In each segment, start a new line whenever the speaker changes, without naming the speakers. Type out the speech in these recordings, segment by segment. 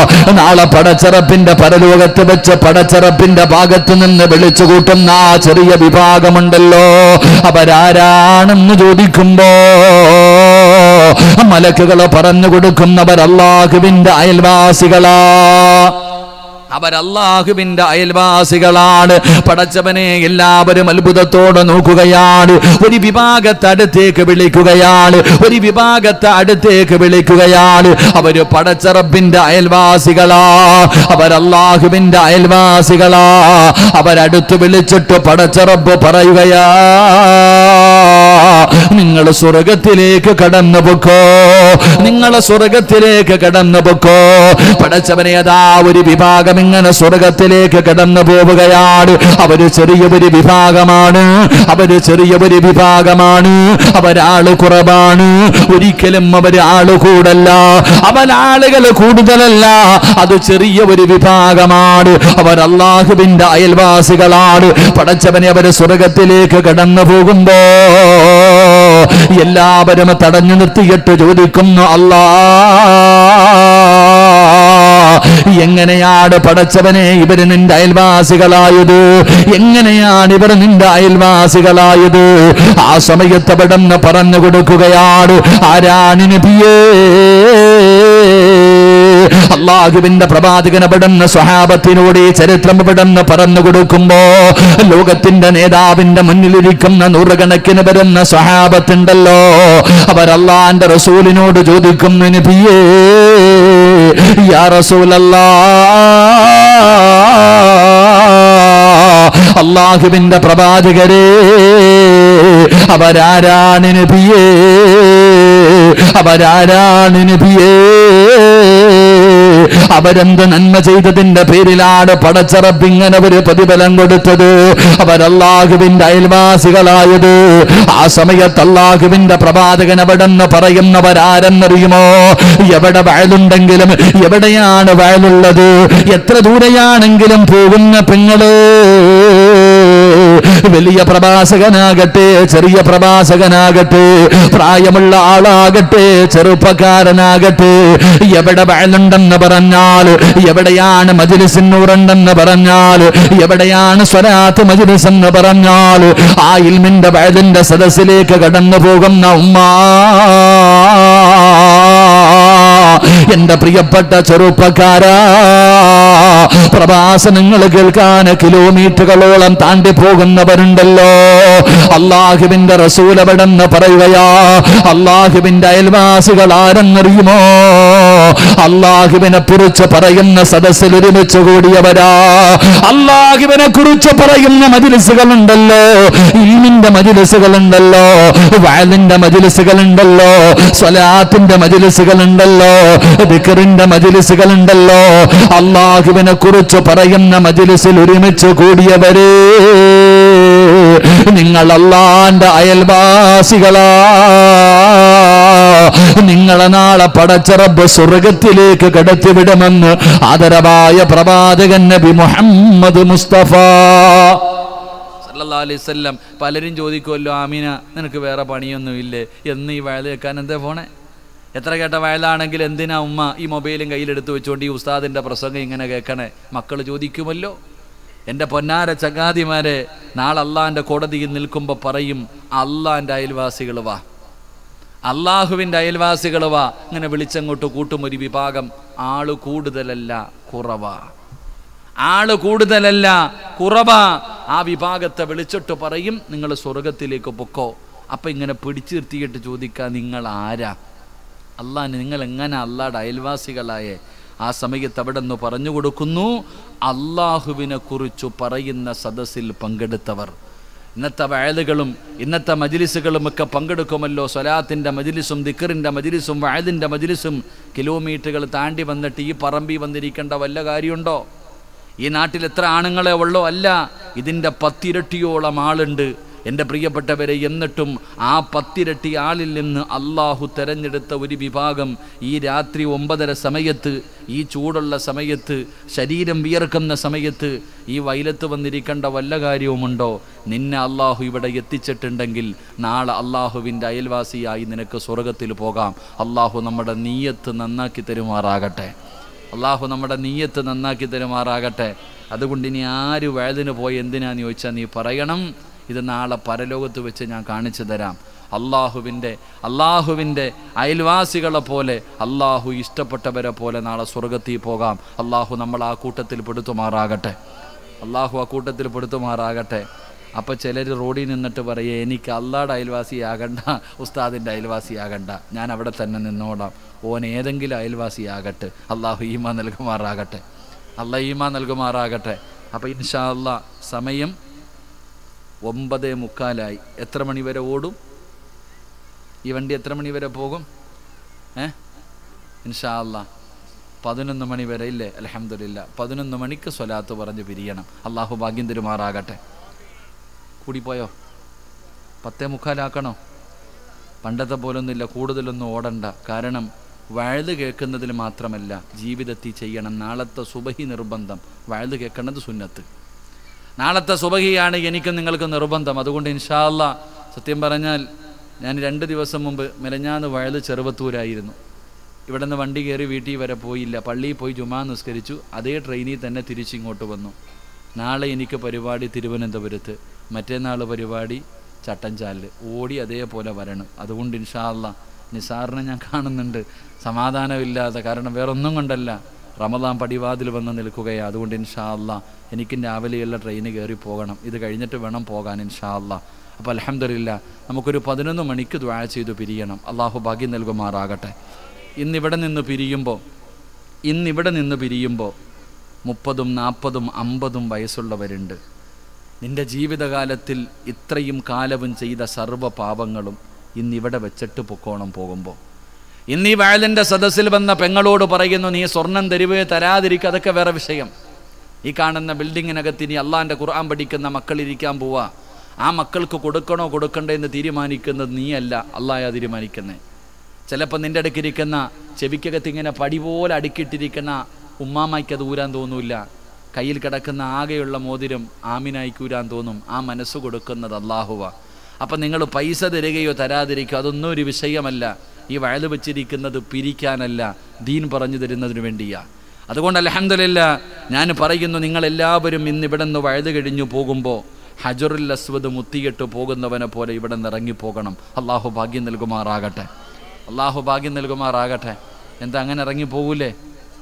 നാളെ പടച്ചറപ്പിന്റെ പരലോകത്ത് വെച്ച് പടച്ചറപ്പിന്റെ ഭാഗത്ത് നിന്ന് വിളിച്ചു കൂട്ടുന്ന ആ ചെറിയ വിഭാഗമുണ്ടല്ലോ, അവരാരാണെന്ന് ചോദിക്കുമ്പോ മലക്കുകൾ പറഞ്ഞു കൊടുക്കുന്നവർ അല്ലാഹുവിന്റെ അയൽവാസികളാ, അവരല്ലാഹുവിന്റെ അയൽവാസികളാണ്. പടച്ചവനെ എല്ലാവരും അത്ഭുതത്തോടെ നോക്കുകയാണ്. ഒരു വിഭാഗത്തെ അടുത്തേക്ക് വിളിക്കുകയാണ്, ഒരു വിഭാഗത്തെ അടുത്തേക്ക് വിളിക്കുകയാണ്. അവര് പടച്ചറബിന്റെ അയൽവാസികളാ, അവരല്ലാഹുവിന്റെ അയൽവാസികളാ. അവരടുത്ത് വിളിച്ചിട്ട് പടച്ചറബ് പറയുകയാ, നിങ്ങൾ സ്വർഗത്തിലേക്ക് കടന്നു പൊക്കോ, നിങ്ങൾ സ്വർഗത്തിലേക്ക് കടന്നു പൊക്കോ. പടച്ചവനെ അതാ ഒരു വിഭാഗം ഇങ്ങനെ സ്വർഗത്തിലേക്ക് കടന്നു പോവുകയാണ്. അവര് ചെറിയൊരു വിഭാഗമാണ്, അവര് ചെറിയൊരു വിഭാഗമാണ്, അവരാള് കുറവാണ്. ഒരിക്കലും അവര് ആള് കൂടല്ല, അവരാളുകൾ കൂടുതലല്ല, അത് ചെറിയ ഒരു വിഭാഗമാണ്. അവർ അല്ലാഹുവിന്റെ അയൽവാസികളാണ്. പടച്ചവനെ അവര് സ്വർഗത്തിലേക്ക് കടന്നു പോകുമ്പോ എല്ലാവരും തടഞ്ഞു നിർത്തിയിട്ട് ചോദിക്കുന്നു, അല്ലാ എങ്ങനെയാണ് പടച്ചവനെ ഇവര് നിന്റെ അയൽവാസികളായത്, എങ്ങനെയാണ് ഇവർ നിന്റെ അയൽവാസികളായത്? ആ സമയത്ത് അവിടെന്ന് പറഞ്ഞു കൊടുക്കുകയാണ്, ആരാണ് നബിയേ? അല്ലാഹുവിന്റെ പ്രവാചകൻ അവിടുന്ന് സ്വഹാബത്തിനോട് ഈ ചരിത്രം അവിടുന്ന് പറഞ്ഞു കൊടുക്കുമ്പോ ലോകത്തിന്റെ നേതാവിന്റെ മുന്നിലിരിക്കുന്ന നൂറുകണക്കിന് വരുന്ന സ്വഹാബത്തുണ്ടല്ലോ, അവർ അല്ലാഹുവിന്റെ റസൂലിനോട് ചോദിക്കുന്നു, നബിയേ യാ റസൂലല്ലാഹ്, അല്ലാഹുവിന്റെ പ്രവാചകരെ അവരാരാണ് നബിയേ, അവരാരാണ് നബിയേ? അവരെന്ത് നന്മ ചെയ്തതിന്റെ പേരിലാണ് പടച്ചറബ് ഇങ്ങനെ ഒരു പ്രതിഫലം കൊടുത്തത്? അവരല്ലാഹുവിന്റെ അയൽവാസികളായത്. ആ സമയത്ത് അല്ലാഹുവിന്റെ പ്രവാചകൻ അവിടെന്ന് പറയുന്നവരാരെന്നറിയുമോ? എവിടെ വയലുണ്ടെങ്കിലും, എവിടെയാണ് വയലുള്ളത്, എത്ര ദൂരെയാണെങ്കിലും പോകുന്ന പെങ്ങള്, വലിയ പ്രവാസകനാകട്ടെ ചെറിയ പ്രവാസകനാകട്ടെ, പ്രായമുള്ള ആളാകട്ടെ ചെറുപ്പക്കാരനാകട്ടെ, എവിടെ വയലുണ്ടെന്ന് പറഞ്ഞാൽ, എവിടെയാണ് മജ്‌ലിസുൻ നൂറുണ്ടെന്ന് പറഞ്ഞാൽ, എവിടെയാണ് സ്വലാത്ത് മജ്‌ലിസ് എന്ന് പറഞ്ഞാൽ, ആ ഇൽമിന്റെ വയലിന്റെ സദസ്സിലേക്ക് കടന്നു പോകുന്ന ഉമ്മ, എന്റെ പ്രിയപ്പെട്ട ചെറുപ്പക്കാരാ, പ്രഭാഷണങ്ങൾ കേൾക്കാൻ കിലോമീറ്ററുകളോളം താണ്ടി പോകുന്നവരുണ്ടല്ലോ. അല്ലാഹുവിന്റെ റസൂൽ അവിടെന്ന് പറയുകയാ, അല്ലാഹുവിന്റെ അയൽവാസികൾ ആരെന്നറിയുമോ? അല്ലാഹുവിനെ കുറിച്ച് പറയുന്ന സദസ്സിൽ ഒരുമിച്ച് കൂടിയവരാ. അല്ലാഹുവിനെ കുറിച്ച് പറയുന്ന മജ്‌ലിസുകളുണ്ടല്ലോ, ഇൽമിന്റെ മജ്‌ലിസുകളുണ്ടല്ലോ, വഅലിന്റെ മജ്‌ലിസുകളുണ്ടല്ലോ, സ്വലാത്തിന്റെ മജ്‌ലിസുകളുണ്ടല്ലോ, ദിക്റിന്റെ മജ്‌ലിസുകളുണ്ടല്ലോ. അല്ലാഹുവിനെ കുറിച്ച് പറയുന്ന മജ്‌ലിസിൽ ഒരുമിച്ച് കൂടിയവരെ, നിങ്ങൾ അല്ലാഹുവിന്റെ അയൽവാസികളാ. നിങ്ങളെ നാളെ പടച്ചറബ് സ്വർഗത്തിലേക്ക് കടത്തിവിടുമെന്ന് ആദരവായ പ്രവാചകൻ നബി മുഹമ്മദ് മുസ്തഫ സല്ലല്ലാഹു അലൈഹി വസല്ലം. പലരും ചോദിക്കുമല്ലോ, ആമീന നിനക്ക് വേറെ പണിയൊന്നുമില്ലേ, എന്ന് ഈ വയൽ കേൾക്കാൻ എന്താ പോണേ? എത്ര കേട്ട വയലാണെങ്കിൽ എന്തിനാ ഉമ്മ ഈ മൊബൈലും കയ്യിലെടുത്ത് വെച്ചുകൊണ്ട് ഈ ഉസ്താദിൻ്റെ പ്രസംഗം ഇങ്ങനെ കേൾക്കണേ? മക്കൾ ചോദിക്കുമല്ലോ. എൻ്റെ പൊന്നാര ചങ്ങാതിമാരെ, നാളെ അള്ളാഹിൻ്റെ കോടതിയിൽ നിൽക്കുമ്പോൾ പറയും, അള്ളാഹിൻ്റെ അയൽവാസികൾ വാ, അള്ളാഹുവിൻ്റെ അയൽവാസികൾ വാ. ഇങ്ങനെ വിളിച്ചങ്ങോട്ട് കൂട്ടും ഒരു വിഭാഗം. ആള് കൂടുതലല്ല കുറവാ, ആള് കൂടുതലല്ല കുറവാ. ആ വിഭാഗത്തെ വിളിച്ചിട്ട് പറയും, നിങ്ങൾ സ്വർഗത്തിലേക്ക് പൊക്കോ. അപ്പം ഇങ്ങനെ പിടിച്ചു നിർത്തിയിട്ട് ചോദിക്കുക, നിങ്ങൾ ആരാ? അള്ളാഹിന് നിങ്ങൾ എങ്ങനെ അള്ളാഹുടെ അയൽവാസികളായേ? ആ സമയത്ത് അവിടെ നിന്ന് പറഞ്ഞു കൊടുക്കുന്നു, അള്ളാഹുവിനെ കുറിച്ച് പറയുന്ന സദസ്സിൽ പങ്കെടുത്തവർ. ഇന്നത്തെ വയലുകളും ഇന്നത്തെ മജ്‌ലിസുകളും ഒക്കെ പങ്കെടുക്കുമല്ലോ. സ്വലാത്തിൻ്റെ മജ്‌ലിസും ദിക്റിൻ്റെ മജ്‌ലിസും വയലിൻ്റെ മജ്‌ലിസും കിലോമീറ്ററുകൾ താണ്ടി വന്നിട്ട് ഈ പറമ്പിൽ വന്നിരിക്കേണ്ട വല്ല കാര്യമുണ്ടോ? ഈ നാട്ടിൽ എത്ര ആണുങ്ങളെ ഉള്ളോ? അല്ല, ഇതിൻ്റെ 10 ഇരട്ടിയോളം ആളുണ്ട് എൻ്റെ പ്രിയപ്പെട്ടവരെ. എന്നിട്ടും ആ 10 ഇരട്ടി ആളിൽ നിന്ന് അള്ളാഹു തെരഞ്ഞെടുത്ത ഒരു വിഭാഗം ഈ രാത്രി 9:30 സമയത്ത്, ഈ ചൂടുള്ള സമയത്ത്, ശരീരം വിയർക്കുന്ന സമയത്ത് ഈ വൈലത്ത് വന്നിരിക്കേണ്ട വല്ല കാര്യവുമുണ്ടോ? നിന്നെ അള്ളാഹു ഇവിടെ എത്തിച്ചിട്ടുണ്ടെങ്കിൽ നാളെ അള്ളാഹുവിൻ്റെ അയൽവാസിയായി നിനക്ക് സ്വർഗത്തിൽ പോകാം. അള്ളാഹു നമ്മുടെ നീയത്ത് നന്നാക്കി തരുമാറാകട്ടെ. അള്ളാഹു നമ്മുടെ നീയത്ത് നന്നാക്കി തരുമാറാകട്ടെ. അതുകൊണ്ട് ഇനി ആര് വയലിന് പോയി എന്തിനാന്ന് ചോദിച്ചാൽ നീ പറയണം, ഇത് നാളെ പരലോകത്ത് വെച്ച് ഞാൻ കാണിച്ചു തരാം. അള്ളാഹുവിൻ്റെ അയൽവാസികളെ പോലെ, അള്ളാഹു ഇഷ്ടപ്പെട്ടവരെ പോലെ നാളെ സ്വർഗത്തിൽ പോകാം. അള്ളാഹു നമ്മൾ ആ കൂട്ടത്തിൽ പെടുത്തുമാറാകട്ടെ. അള്ളാഹു ആ കൂട്ടത്തിൽ പെടുത്തുമാറാകട്ടെ. അപ്പോൾ ചിലർ റോഡിൽ നിന്നിട്ട് പറയുക, എനിക്ക് അള്ളാഹുടെ അയൽവാസിയാകണ്ട, ഉസ്താദിൻ്റെ അയൽവാസിയാകണ്ട, ഞാൻ അവിടെ തന്നെ നിന്നോളാം. ഓൻ ഏതെങ്കിലും അയൽവാസിയാകട്ടെ. അള്ളാഹു ഈമാൻ നൽകുമാറാകട്ടെ. അള്ളാഹ് ഈമാൻ നൽകുമാറാകട്ടെ. അപ്പോൾ ഇൻഷാ അള്ളാഹ് സമയം 9:45. എത്ര മണി വരെ ഓടും ഈ വണ്ടി? എത്ര മണി വരെ പോകും? ഇൻഷാ അള്ളാഹ് 11 മണി വരെ ഇല്ലേ? അൽഹംദുലില്ലാ 11 മണിക്ക് സ്വലാത്ത് പറഞ്ഞ് പിരിയണം. അള്ളാഹു ഭാഗ്യം തരുമാറാകട്ടെ. കൂടിപ്പോയോ? 10:45 പണ്ടത്തെ പോലൊന്നുമില്ല, കൂടുതലൊന്നും ഓടണ്ട. കാരണം വഴുത് കേൾക്കുന്നതിൽ മാത്രമല്ല, ജീവിതത്തിൽ ചെയ്യണം. നാളത്തെ സുബഹി നിർബന്ധം. വഴുത് കേൾക്കേണ്ടത് സുന്നത്ത്. നാളത്തെ സുബഹിയാണ് എനിക്കും നിങ്ങൾക്ക് നിർബന്ധം. അതുകൊണ്ട് ഇൻഷാ അള്ളാഹ് സത്യം പറഞ്ഞാൽ ഞാൻ 2 ദിവസം മുമ്പ് മെലഞ്ഞാന്ന് വഴുത് ചെറുവത്തൂരായിരുന്നു. ഇവിടെ നിന്ന് വണ്ടി കയറി വീട്ടിൽ വരെ പോയില്ല. പള്ളിയിൽ പോയി ജുമാ നിസ്കരിച്ചു. അതേ ട്രെയിനിൽ തന്നെ തിരിച്ചിങ്ങോട്ട് വന്നു. നാളെ എനിക്ക് പരിപാടി തിരുവനന്തപുരത്ത്, മറ്റേനാൾ പരിപാടി ചട്ടഞ്ചാലിൽ. ഓടി അതേപോലെ വരണം. അതുകൊണ്ട് ഇൻഷാ അള്ളാഹ് നിസാറിനെ ഞാൻ കാണുന്നുണ്ട് സമാധാനമില്ലാതെ. കാരണം വേറൊന്നും കൊണ്ടല്ല, റമദാൻ പടിവാതിൽ വന്ന് നിൽക്കുകയാണ്. അതുകൊണ്ട് ഇൻഷാ അള്ളാഹ് എനിക്ക് രാവിലെയുള്ള ട്രെയിന് കയറി പോകണം. ഇത് കഴിഞ്ഞിട്ട് വേണം പോകാൻ ഇൻഷാ അള്ളാഹ്. അപ്പോൾ അൽഹംദുലില്ലാ നമുക്കൊരു 11 മണിക്ക് ദുആ ചെയ്തു പിരിയണം. അള്ളാഹു ഭാഗ്യം നൽകുമാറാകട്ടെ. ഇന്നിവിടെ നിന്ന് പിരിയുമ്പോൾ 30, 40, 50 വയസ്സുള്ളവരുണ്ട്. നിൻ്റെ ജീവിതകാലത്തിൽ ഇത്രയും കാലവും ചെയ്ത സർവ്വ പാപങ്ങളും ഇന്നിവിടെ വെച്ചിട്ട് പൊക്കോണം പോകുമ്പോൾ. ഇന്നീ വയലിൻ്റെ സദസ്സിൽ വന്ന പെങ്ങളോട് പറയുന്നു, നീ സ്വർണം തരാതിരിക്കുക, അതൊക്കെ വേറെ വിഷയം. ഈ കാണുന്ന ബിൽഡിങ്ങിനകത്ത് ഇനി അള്ളാൻ്റെ ഖുർആൻ പഠിക്കുന്ന മക്കളിരിക്കാൻ പോവാ. ആ മക്കൾക്ക് കൊടുക്കണോ കൊടുക്കണ്ടേ എന്ന് തീരുമാനിക്കുന്നത് നീയല്ല, അള്ളാഹയാ തീരുമാനിക്കുന്നത്. ചിലപ്പോൾ നിൻ്റെ അടുക്കിരിക്കുന്ന ചെവിക്കകത്ത് ഇങ്ങനെ പടി പോലെ അടുക്കിയിട്ടിരിക്കുന്ന ഉമ്മാമ്മയ്ക്കത് ഊരാൻ തോന്നൂല്ല. കയ്യിൽ കിടക്കുന്ന ആകെയുള്ള മോതിരം ആമിനായിക്ക് ഊരാൻ തോന്നും. ആ മനസ്സ് കൊടുക്കുന്നത് അള്ളാഹുവ. അപ്പം നിങ്ങൾ പൈസ തരികയോ തരാതിരിക്കുകയോ അതൊന്നും ഒരു വിഷയമല്ല. ഈ വയല് വെച്ചിരിക്കുന്നത് പിരിക്കാനല്ല, ദീൻ പറഞ്ഞു തരുന്നതിന് വേണ്ടിയാണ്. അതുകൊണ്ട് അൽഹംദുലില്ലാ ഞാൻ പറയുന്നു, നിങ്ങളെല്ലാവരും ഇന്നിവിടെ നിന്ന് വയല് കഴിഞ്ഞു പോകുമ്പോൾ ഹജറുൽ അസ്വദ് മുത്തിയിട്ട് പോകുന്നവനെ പോലെ ഇവിടെ നിന്ന് ഇറങ്ങിപ്പോകണം. അള്ളാഹു ഭാഗ്യം നൽകുമാറാകട്ടെ. അള്ളാഹു ഭാഗ്യം നൽകുമാറാകട്ടെ. എന്താ അങ്ങനെ ഇറങ്ങിപ്പോകൂലേ?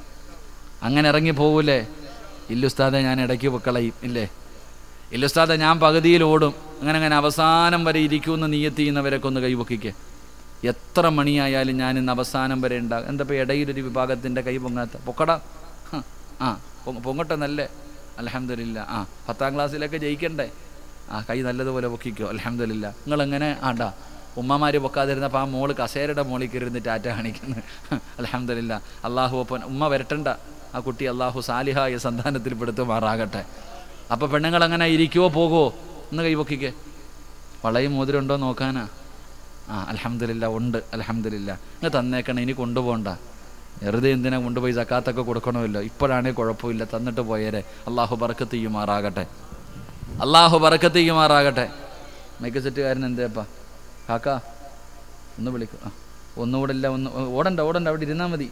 ഇല്ലുസ്താദെ ഞാൻ ഇടയ്ക്ക് കളയും ഇല്ലേ? ഇല്ലുസ്താദെ ഞാൻ പകുതിയിൽ ഓടും. അങ്ങനെ അവസാനം വരെ ഇരിക്കുമെന്ന് നിയ്യത്ത് ചെയ്യുന്നവരൊക്കെ ഒന്ന് കൈപൊക്കിക്ക്. എത്ര മണിയായാലും ഞാൻ ഇന്ന് അവസാനം വരെ ഉണ്ടാകും. എന്താ ഇപ്പോൾ ഇടയിലൊരു വിഭാഗത്തിൻ്റെ കൈ പൊങ്ങാത്ത? പൊക്കടാ. പൊങ്ങട്ടെ നല്ലേ. അൽഹംദുലില്ലാ. 10ാം ക്ലാസ്സിലൊക്കെ ജയിക്കണ്ടേ? കൈ നല്ലതുപോലെ പൊക്കിക്കോ. അൽഹംദുലില്ലാ. നിങ്ങളെങ്ങനെ ഉമ്മമാർ പൊക്കാതിരുന്നപ്പോൾ ആ മോള് കസേരയുടെ മോളിൽ കയറിയിരുന്ന് ടാറ്റ കാണിക്കുന്നു. അൽഹംദുലില്ലാ. അള്ളാഹു ഒപ്പം ഉമ്മ വരട്ടണ്ട. ആ കുട്ടി അള്ളാഹു സാലിഹായ സന്താനത്തിൽ പെടുത്തുമാറാകട്ടെ. അപ്പോൾ പെണ്ണുങ്ങളങ്ങനെ ഇരിക്കുവോ പോകുമോ? ഒന്ന് കൈപൊക്കിക്കേ. വളയും മോതിരം ഉണ്ടോ നോക്കാനാ? അൽഹംദുലില്ലാ ഉണ്ട്. അൽഹംദുലില്ലാ. ഇങ്ങ് തന്നേക്കണം, ഇനി കൊണ്ടുപോകണ്ട. വെറുതെ എന്തിനാ കൊണ്ടുപോയി സക്കാത്തൊക്കെ കൊടുക്കണമല്ലോ. ഇപ്പോഴാണെങ്കിൽ കുഴപ്പമില്ല, തന്നിട്ട് പോയേരെ. അള്ളാഹു ബറക്കത്ത് ചെയ്യുമാറാകട്ടെ. അള്ളാഹു ബറക്കത്ത് ചെയ്യുമാറാകട്ടെ. മൈക്ക് സെറ്റുകാരൻ എന്തേപ്പാ കാക്ക ഒന്ന് വിളിക്കും. ഒന്നുകൂടെ ഇല്ല, ഓടണ്ട അവിടെ ഇരുന്നാൽ മതി.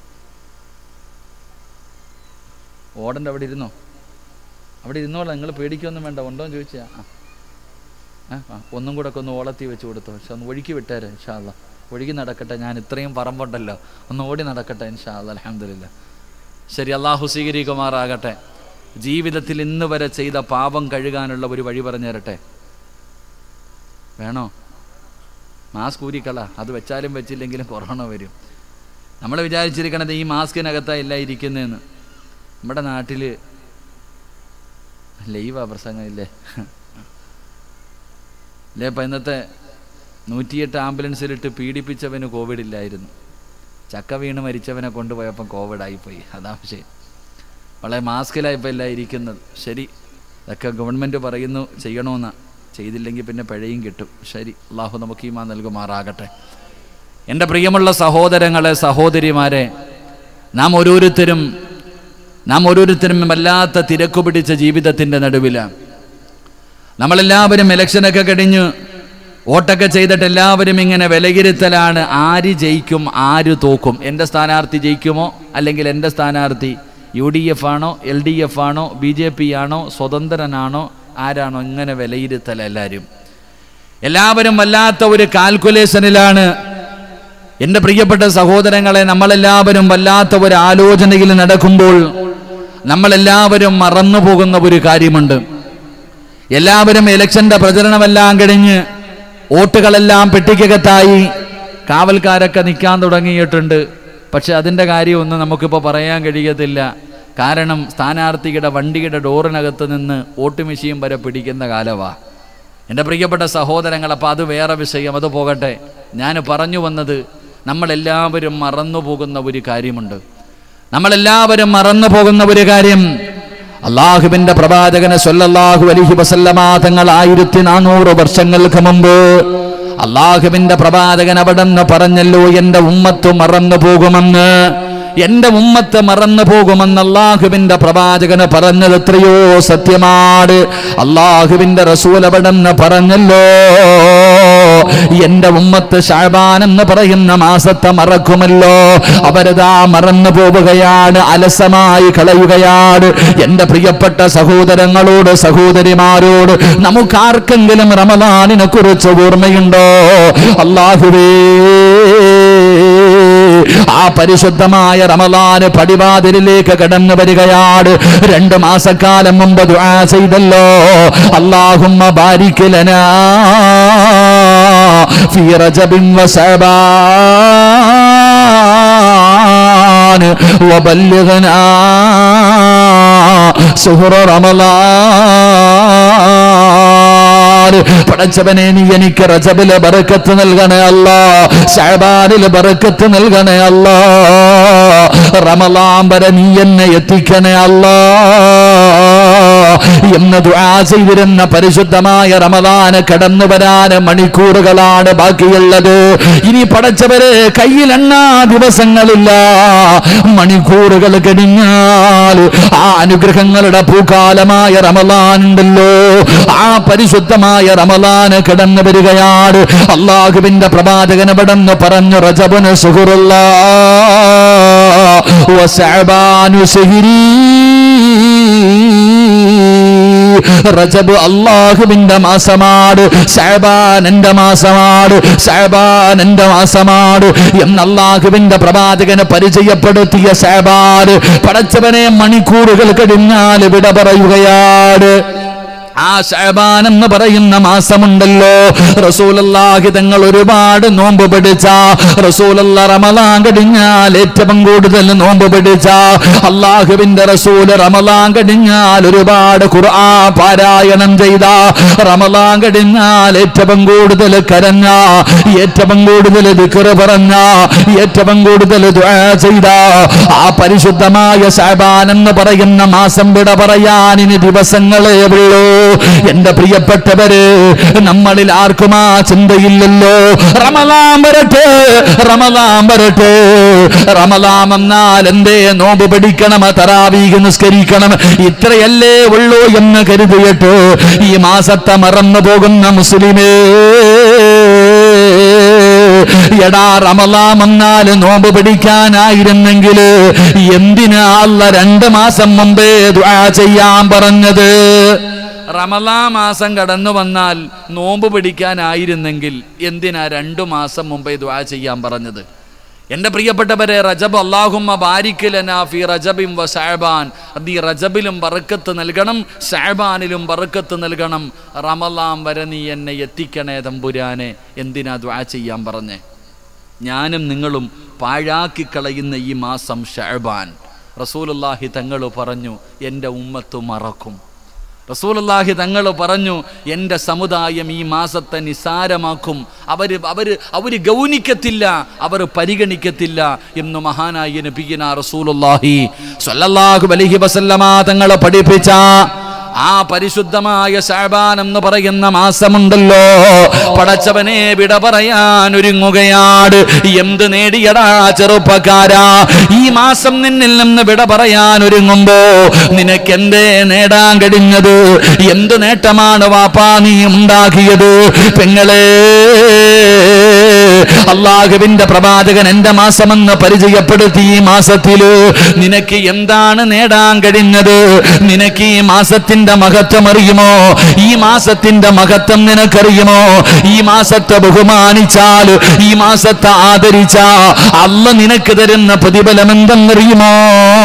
അവിടെ ഇരുന്നോ. അവിടെ ഇരുന്നോളാം, നിങ്ങൾ പേടിക്കൊന്നും വേണ്ട. ഉണ്ടോ എന്ന് ചോദിച്ചാ ഒന്നും കൂടെ ഒക്കെ ഒന്ന് ഓളത്തി വെച്ച് കൊടുത്തോ. പക്ഷെ ഒന്ന് ഒഴുക്കി വിട്ടേരെ ഇൻഷാ അല്ലാ. ഒഴുകി നടക്കട്ടെ. ഞാൻ ഇത്രയും പറമ്പുണ്ടല്ലോ, ഒന്ന് ഓടി നടക്കട്ടെ ഇൻഷാ അല്ലാ. അൽഹംദുലില്ലാ. ശരി, അള്ളാഹു സ്വീകരിക്കുമാറാകട്ടെ. ജീവിതത്തിൽ ഇന്ന് വരെ ചെയ്ത പാപം കഴുകാനുള്ള ഒരു വഴി പറഞ്ഞു തരട്ടെ. വേണോ? മാസ്ക് ഊരിക്കള. അത് വെച്ചാലും വെച്ചില്ലെങ്കിലും കൊറോണ വരും. നമ്മൾ വിചാരിച്ചിരിക്കണത് ഈ മാസ്കിനകത്താണ് എല്ലാം ഇരിക്കുന്നതെന്ന്. നമ്മുടെ നാട്ടിൽ ലൈവാ പ്രസംഗം ഇല്ലേ? ഇപ്പം ഇന്നത്തെ 108 ആംബുലൻസിലിട്ട് പീഡിപ്പിച്ചവന് കോവിഡ് ഇല്ലായിരുന്നു. ചക്ക വീണ് മരിച്ചവനെ കൊണ്ടുപോയപ്പം കോവിഡായിപ്പോയി. അതാ വിഷയം. വളരെ മാസ്കിലായിപ്പോൾ എല്ലാം ഇരിക്കുന്നത്. ശരി, ഇതൊക്കെ ഗവൺമെൻറ് പറയുന്നു ചെയ്യണമെന്നാണ്. ചെയ്തില്ലെങ്കിൽ പിന്നെ പിഴയും കിട്ടും. ശരി, അള്ളാഹു നമുക്ക് ഈമാൻ നൽകുമാറാകട്ടെ. എൻ്റെ പ്രിയമുള്ള സഹോദരങ്ങളെ, സഹോദരിമാരെ, നാം ഓരോരുത്തരും വല്ലാത്ത തിരക്കു പിടിച്ച ജീവിതത്തിൻ്റെ നടുവിലാണ്. നമ്മളെല്ലാവരും ഇലക്ഷനൊക്കെ കഴിഞ്ഞ് വോട്ടൊക്കെ ചെയ്തിട്ട് എല്ലാവരും ഇങ്ങനെ വിലയിരുത്തലാണ്, ആര് ജയിക്കും ആര് തോക്കും, എൻ്റെ സ്ഥാനാർത്ഥി ജയിക്കുമോ അല്ലെങ്കിൽ എൻ്റെ സ്ഥാനാർത്ഥി UDF ആണോ LDF ആണോ BJP ആണോ സ്വതന്ത്രനാണോ ആരാണോ, ഇങ്ങനെ വിലയിരുത്തൽ എല്ലാവരും വല്ലാത്ത ഒരു കാൽക്കുലേഷനിലാണ്. എൻ്റെ പ്രിയപ്പെട്ട സഹോദരങ്ങളെ, നമ്മളെല്ലാവരും വല്ലാത്ത ഒരു ആലോചനയിൽ നടക്കുമ്പോൾ നമ്മളെല്ലാവരും മറന്നു പോകുന്ന ഒരു കാര്യമുണ്ട്. എല്ലാവരും ഇലക്ഷൻ്റെ പ്രചരണമെല്ലാം കഴിഞ്ഞ് വോട്ടുകളെല്ലാം പെട്ടിക്കകത്തായി, കാവൽക്കാരൊക്കെ നിൽക്കാൻ തുടങ്ങിയിട്ടുണ്ട്. പക്ഷെ അതിൻ്റെ കാര്യമൊന്നും നമുക്കിപ്പോൾ പറയാൻ കഴിയത്തില്ല. കാരണം സ്ഥാനാർത്ഥിയുടെ വണ്ടിയുടെ ഡോറിനകത്ത് നിന്ന് വോട്ട് മെഷീൻ വരെ പിടിക്കുന്ന കാലമാണ് എൻ്റെ പ്രിയപ്പെട്ട സഹോദരങ്ങൾ. അപ്പോൾ അത് വേറെ വിഷയം, അത് പോകട്ടെ. ഞാൻ പറഞ്ഞു വന്നത്, നമ്മളെല്ലാവരും മറന്നു പോകുന്ന ഒരു കാര്യമുണ്ട്. നമ്മളെല്ലാവരും മറന്നു പോകുന്ന ഒരു കാര്യം, അള്ളാഹുവിന്റെ പ്രവാചകന് സ്വല്ലല്ലാഹു അലൈഹി വസല്ലമ തങ്ങൾ 1400 വർഷങ്ങൾക്ക് മുമ്പ് അള്ളാഹുവിന്റെ പ്രവാചകൻ അവിടെന്ന് പറഞ്ഞല്ലോ, എൻ്റെ ഉമ്മത്ത് മറന്നു പോകുമെന്ന്. എൻ്റെ ഉമ്മത്ത് മറന്നു പോകുമെന്ന് അള്ളാഹുവിന്റെ പ്രവാചകന് പറഞ്ഞത് എത്രയോ സത്യമാണ്. അള്ളാഹുവിന്റെ റസൂൽ അവിടെന്ന് പറഞ്ഞല്ലോ, എൻ്റെ ഉമ്മത്ത് ശഅബാൻ എന്ന് പറയുന്ന മാസത്തെ മറക്കുമല്ലോ. അവരതാ മറന്നു പോവുകയാണ്, അലസമായി കളയുകയാണ്. എൻ്റെ പ്രിയപ്പെട്ട സഹോദരങ്ങളോട് സഹോദരിമാരോട്, നമുക്കാർക്കെങ്കിലും റമളാനിനെ കുറിച്ച് ഓർമ്മയുണ്ടോ? അല്ലാഹുവേ, ആ പരിശുദ്ധമായ റമളാൻ പടിവാതിലിലേക്ക് കടന്നു വരികയാണ്. 2 മാസക്കാലം മുമ്പ് ദുആ ചെയ്തല്ലോ, അല്ലാഹുമ്മ ബാരിക് ലനാ ഫീ റജബിൻ വശഅബാൻ വബല്ലിഗ്നാ സുഹ്റ റമളാൻ. പടച്ചവനെ, നീ എനിക്ക് റജബിലെ ബറക്കത്ത് നൽകണേ അല്ലാ, ശഅബാനിലെ ബറക്കത്ത് നൽകണേ അല്ലാ, റമളാൻ വരെ നീ എന്നെ എത്തിക്കണേ അല്ലാ എന്ന് ദുആ ചെയ്തിരുന്ന പരിശുദ്ധമായ റമളാൻ കടന്നു വരാൻ മണിക്കൂറുകളാണ് ബാക്കിയുള്ളത്. ഇനി പടച്ചവരെ, കയ്യിലെണ്ണാ ദിവസങ്ങളില്ല, മണിക്കൂറുകൾ കഴിഞ്ഞാൽ ആ അനുഗ്രഹങ്ങളുടെ പൂക്കാലമായ റമളാൻ ഉണ്ടല്ലോ, ആ പരിശുദ്ധമായ റമളാൻ കടന്നു വരികയാണ്. അല്ലാഹുവിന്റെ പ്രവാചകൻ അവിടെന്ന് പറഞ്ഞു, റജബുൻ ശുഹ്റുല്ലാഹ് വശഅബാനു ശഹ്രീ. റജബ് അല്ലാഹുവിന്റെ മാസമാണ്, ശഅബാൻ എൻ്റെ മാസമാണ്, ശഅബാൻ എൻ്റെ മാസമാണ് എന്ന് അല്ലാഹുവിന്റെ പ്രവാചകനെ പരിചയപ്പെടുത്തിയ ശഅബാൻ പടച്ചവനെ മണിക്കൂറുകൾ കഴിഞ്ഞാൽ വിട പറയുകയാണ്. ആ ശഅബാൻ എന്ന് പറയുന്ന മാസമുണ്ടല്ലോ, റസൂലുള്ളാഹി തങ്ങൾ ഒരുപാട് നോമ്പ് പിടിച്ച, റസൂലുള്ളാഹി റമളാൻ കഴിഞ്ഞാൽ ഏറ്റവും കൂടുതൽ നോമ്പ് പിടിച്ച അല്ലാഹുവിന്റെ റസൂൽ, റമളാൻ കഴിഞ്ഞാൽ ഒരുപാട് ഖുർആൻ പാരായണം ചെയ്ത, റമളാൻ കഴിഞ്ഞാൽ ഏറ്റവും കൂടുതൽ കരഞ്ഞ, ഏറ്റവും കൂടുതൽ ദിക്ർ പറഞ്ഞ, ഏറ്റവും കൂടുതൽ ദുആ ചെയ്ത ആ പരിശുദ്ധമായ ശഅബാൻ എന്ന് പറയുന്ന മാസം വിട പറയാൻ ഇനി ദിവസങ്ങളേ ഉള്ളൂ. എന്റെ പ്രിയപ്പെട്ടവര്, നമ്മളിൽ ആർക്കും ആ ചിന്തയില്ലല്ലോ, റമളാൻ വരട്ടെ, റമളാൻ വരട്ടെ, റമളാൻ വന്നാൽ എന്തേ നോമ്പ് പിടിക്കണം, തറാവീഹ് നിസ്കരിക്കണം, ഇത്രയല്ലേ ഉള്ളൂ എന്ന് കരുതിയിട്ട് ഈ മാസത്തെ മറന്നു പോകുന്ന മുസ്ലിമേ, എടാ റമളാൻ വന്നാൽ നോമ്പ് പിടിക്കാനായിരുന്നെങ്കിൽ എന്തിനാ അല്ലാഹ് 2 മാസം മുമ്പേ ദുആ ചെയ്യാൻ പറഞ്ഞത്? റമളാൻ മാസം കടന്നു വന്നാൽ നോമ്പ് പിടിക്കാനായിരുന്നെങ്കിൽ എന്തിനാ 2 മാസം മുമ്പേ ദുആ ചെയ്യാൻ പറഞ്ഞത്? എൻ്റെ പ്രിയപ്പെട്ടവരെ, റജബ് അല്ലാഹുമ്മ ബാരിക് ലനാ ഫീ റജബിൻ വ ശഅബാൻ, നീ റജബിലും ബറക്കത്ത് നൽകണം, ശഅബാനിലും ബറക്കത്ത് നൽകണം, റമളാൻ വരെ നീ എന്നെ എത്തിക്കണേ തമ്പുരാനെ. എന്തിനാ ദുആ ചെയ്യാൻ പറഞ്ഞേ? ഞാനും നിങ്ങളും പാഴാക്കി കളയുന്ന ഈ മാസം ശഅബാൻ, റസൂലുള്ളാഹി തങ്ങൾ പറഞ്ഞു എൻ്റെ ഉമ്മത്ത് മറക്കും. റസൂലുള്ളാഹി തങ്ങൾ പറഞ്ഞു, എൻ്റെ സമുദായം ഈ മാസത്തെ നിസാരമാക്കും, അവർ ഗൗനിക്കത്തില്ല, അവർ പരിഗണിക്കത്തില്ല എന്ന് മഹാനായ നബിയിന റസൂലുള്ളാഹി സ്വല്ലല്ലാഹു അലൈഹി വസല്ലമ തങ്ങൾ പഠിപ്പിച്ച ആ പരിശുദ്ധമായ ശഅബാൻ എന്ന് പറയുന്ന മാസമുണ്ടല്ലോ, പടച്ചവനെ വിട പറയാൻ ഒരുങ്ങുകയാണ്. എന്ത് നേടിയടാ ചെറുപ്പക്കാരാ? ഈ മാസം നിന്നിൽ നിന്ന് വിട പറയാൻ ഒരുങ്ങുമ്പോ നിനക്കെന്തേ നേടാൻ കഴിഞ്ഞത്? എന്ത് നേട്ടമാണ് വാപ്പാ നീ ഉണ്ടാക്കിയത്? പെങ്ങളെ, അല്ലാഹുവിന്റെ പ്രവാചകൻ എന്റെ മാസമെന്ന് പരിചയപ്പെടുത്തി. ഈ മാസത്തില് നിനക്ക് എന്താണ് നേടാൻ കഴിഞ്ഞത്? നിനക്ക് ഈ മാസത്തിന്റെ മഹത്വം അറിയുമോ? ഈ മാസത്തിന്റെ മഹത്വം നിനക്കറിയുമോ? ഈ മാസത്തെ ബഹുമാനിച്ചാൽ, ഈ മാസത്തെ ആദരിച്ചാ അല്ലാഹ് നിനക്ക് തരുന്ന പ്രതിഫലം എന്തെന്നറിയുമോ?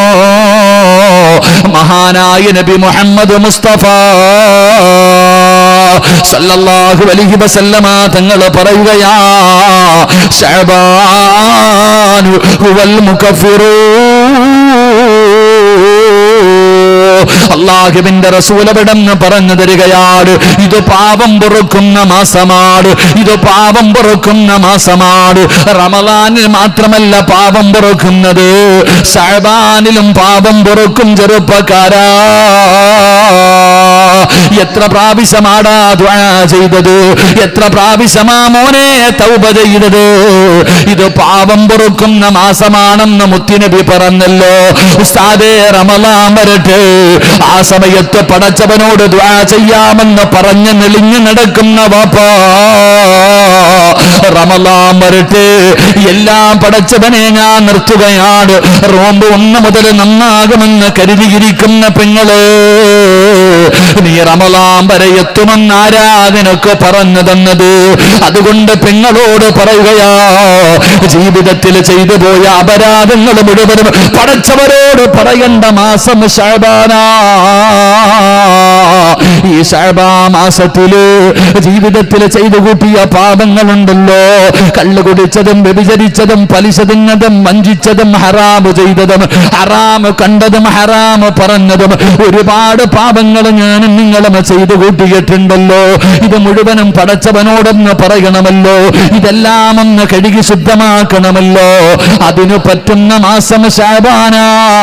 മഹാനായ നബി മുഹമ്മദ് മുസ്തഫ സല്ലല്ലാഹു അലൈഹി വസല്ലമ തങ്ങൾ പറയുകയാ, ശഅബാൻ ഹുവൽ മുകഫിറു. അല്ലാഹുവിന്റെ റസൂൽ അവിടെന്ന് പറഞ്ഞു തരികയാണ്, ഇത് പാപം പൊറുക്കുന്ന മാസമാണ്, ഇത് പാപം പൊറുക്കുന്ന മാസമാണ്. റമളാനിൽ മാത്രമല്ല പാപം പൊറുക്കുന്നത്, ശഅബാനിലും പാപം പൊറുക്കും ചെറുപ്പക്കാരാ. എത്ര പ്രാവശ്യമാടാ ദുആ ചെയ്തത്? എത്ര പ്രാവശ്യമാ മോനെ തൗബ ചെയ്തത്? ഇത് പാപം പൊറുക്കുന്ന മാസമാണെന്ന് മുത്തുനബി പറഞ്ഞല്ലോ. ഉസ്താദേ, റമളാൻ വരട്ടെ, ആ സമയത്ത് പടച്ചവനോട് ദുആ ചെയ്യാമെന്ന് പറഞ്ഞ് നെളിഞ്ഞു നടക്കുന്ന വാപ്പാ, റമളാൻ വരട്ടെ, എല്ലാം പടച്ചവനെ ഞാൻ നിർത്തുകയാണ്, നോമ്പ് 1 മുതൽ നന്നാകുമെന്ന് കരുതിയിരിക്കുന്ന പെങ്ങളെ, നീ റമളാൻ വരെ എത്തുമെന്ന് ആരാധനക്ക് പറഞ്ഞു തന്നത്? അതുകൊണ്ട് പെങ്ങളോട് പറയുകയാ, ജീവിതത്തിൽ ചെയ്തു പോയ അപരാധങ്ങൾ മുഴുവനും പടച്ചവരോട് പറയേണ്ട മാസം ശഅബാനാ. ഈ ശഅബാൻ മാസത്തില് ജീവിതത്തിൽ ചെയ്തു കൂട്ടിയ പാപങ്ങളുണ്ടല്ലോ, കള്ളു കുടിച്ചതും വ്യഭിചരിച്ചതും പലിശ തിന്നതും വഞ്ചിച്ചതും ഹറാമ് ചെയ്തതും ഹറാമ് കണ്ടതും ഹറാമ് പറഞ്ഞതും ഒരുപാട് പാപങ്ങൾ ഞാനും നിങ്ങളും ചെയ്തു കൂട്ടിയിട്ടുണ്ടല്ലോ. ഇത് മുഴുവനും പടച്ചവനോടൊന്ന് പറയണമല്ലോ, ഇതെല്ലാം ഒന്ന് കഴുകി ശുദ്ധമാക്കണമല്ലോ. അതിനു പറ്റുന്ന മാസം ശഅബാനാ.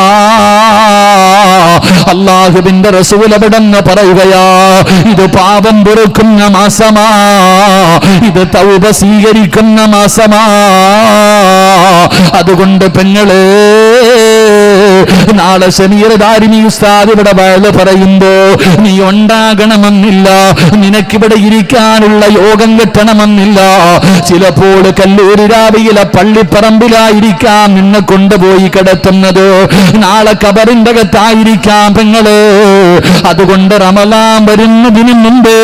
അല്ലാഹുവിന്റെ റസൂൽ അവിടെന്ന് പറയുകയാ, ഇത് പാപം പൊറുക്കുന്ന മാസമാ, ഇത് തൗബ സ്വീകരിക്കുന്ന മാസമാ. അതുകൊണ്ട് പെങ്ങളെ, നാളെ ശമീർ ദാരിമി ഉസ്താദ് ഇവിടെ വയല് പറയുമ്പോ നീ ഉണ്ടാകണമെന്നില്ല, നിനക്കിവിടെ ഇരിക്കാനുള്ള യോഗം കിട്ടണമെന്നില്ല. ചിലപ്പോൾ കല്ലൂരി രാവിലെ പള്ളിപ്പറമ്പിലായിരിക്കാം നിന്നെ കൊണ്ടുപോയി കിടത്തുന്നത്, നാളെ ഖബറിന്റെ അകത്തായിരിക്കാം പെങ്ങള്. അതുകൊണ്ട് റമളാൻ വരുന്നതിന് മുമ്പേ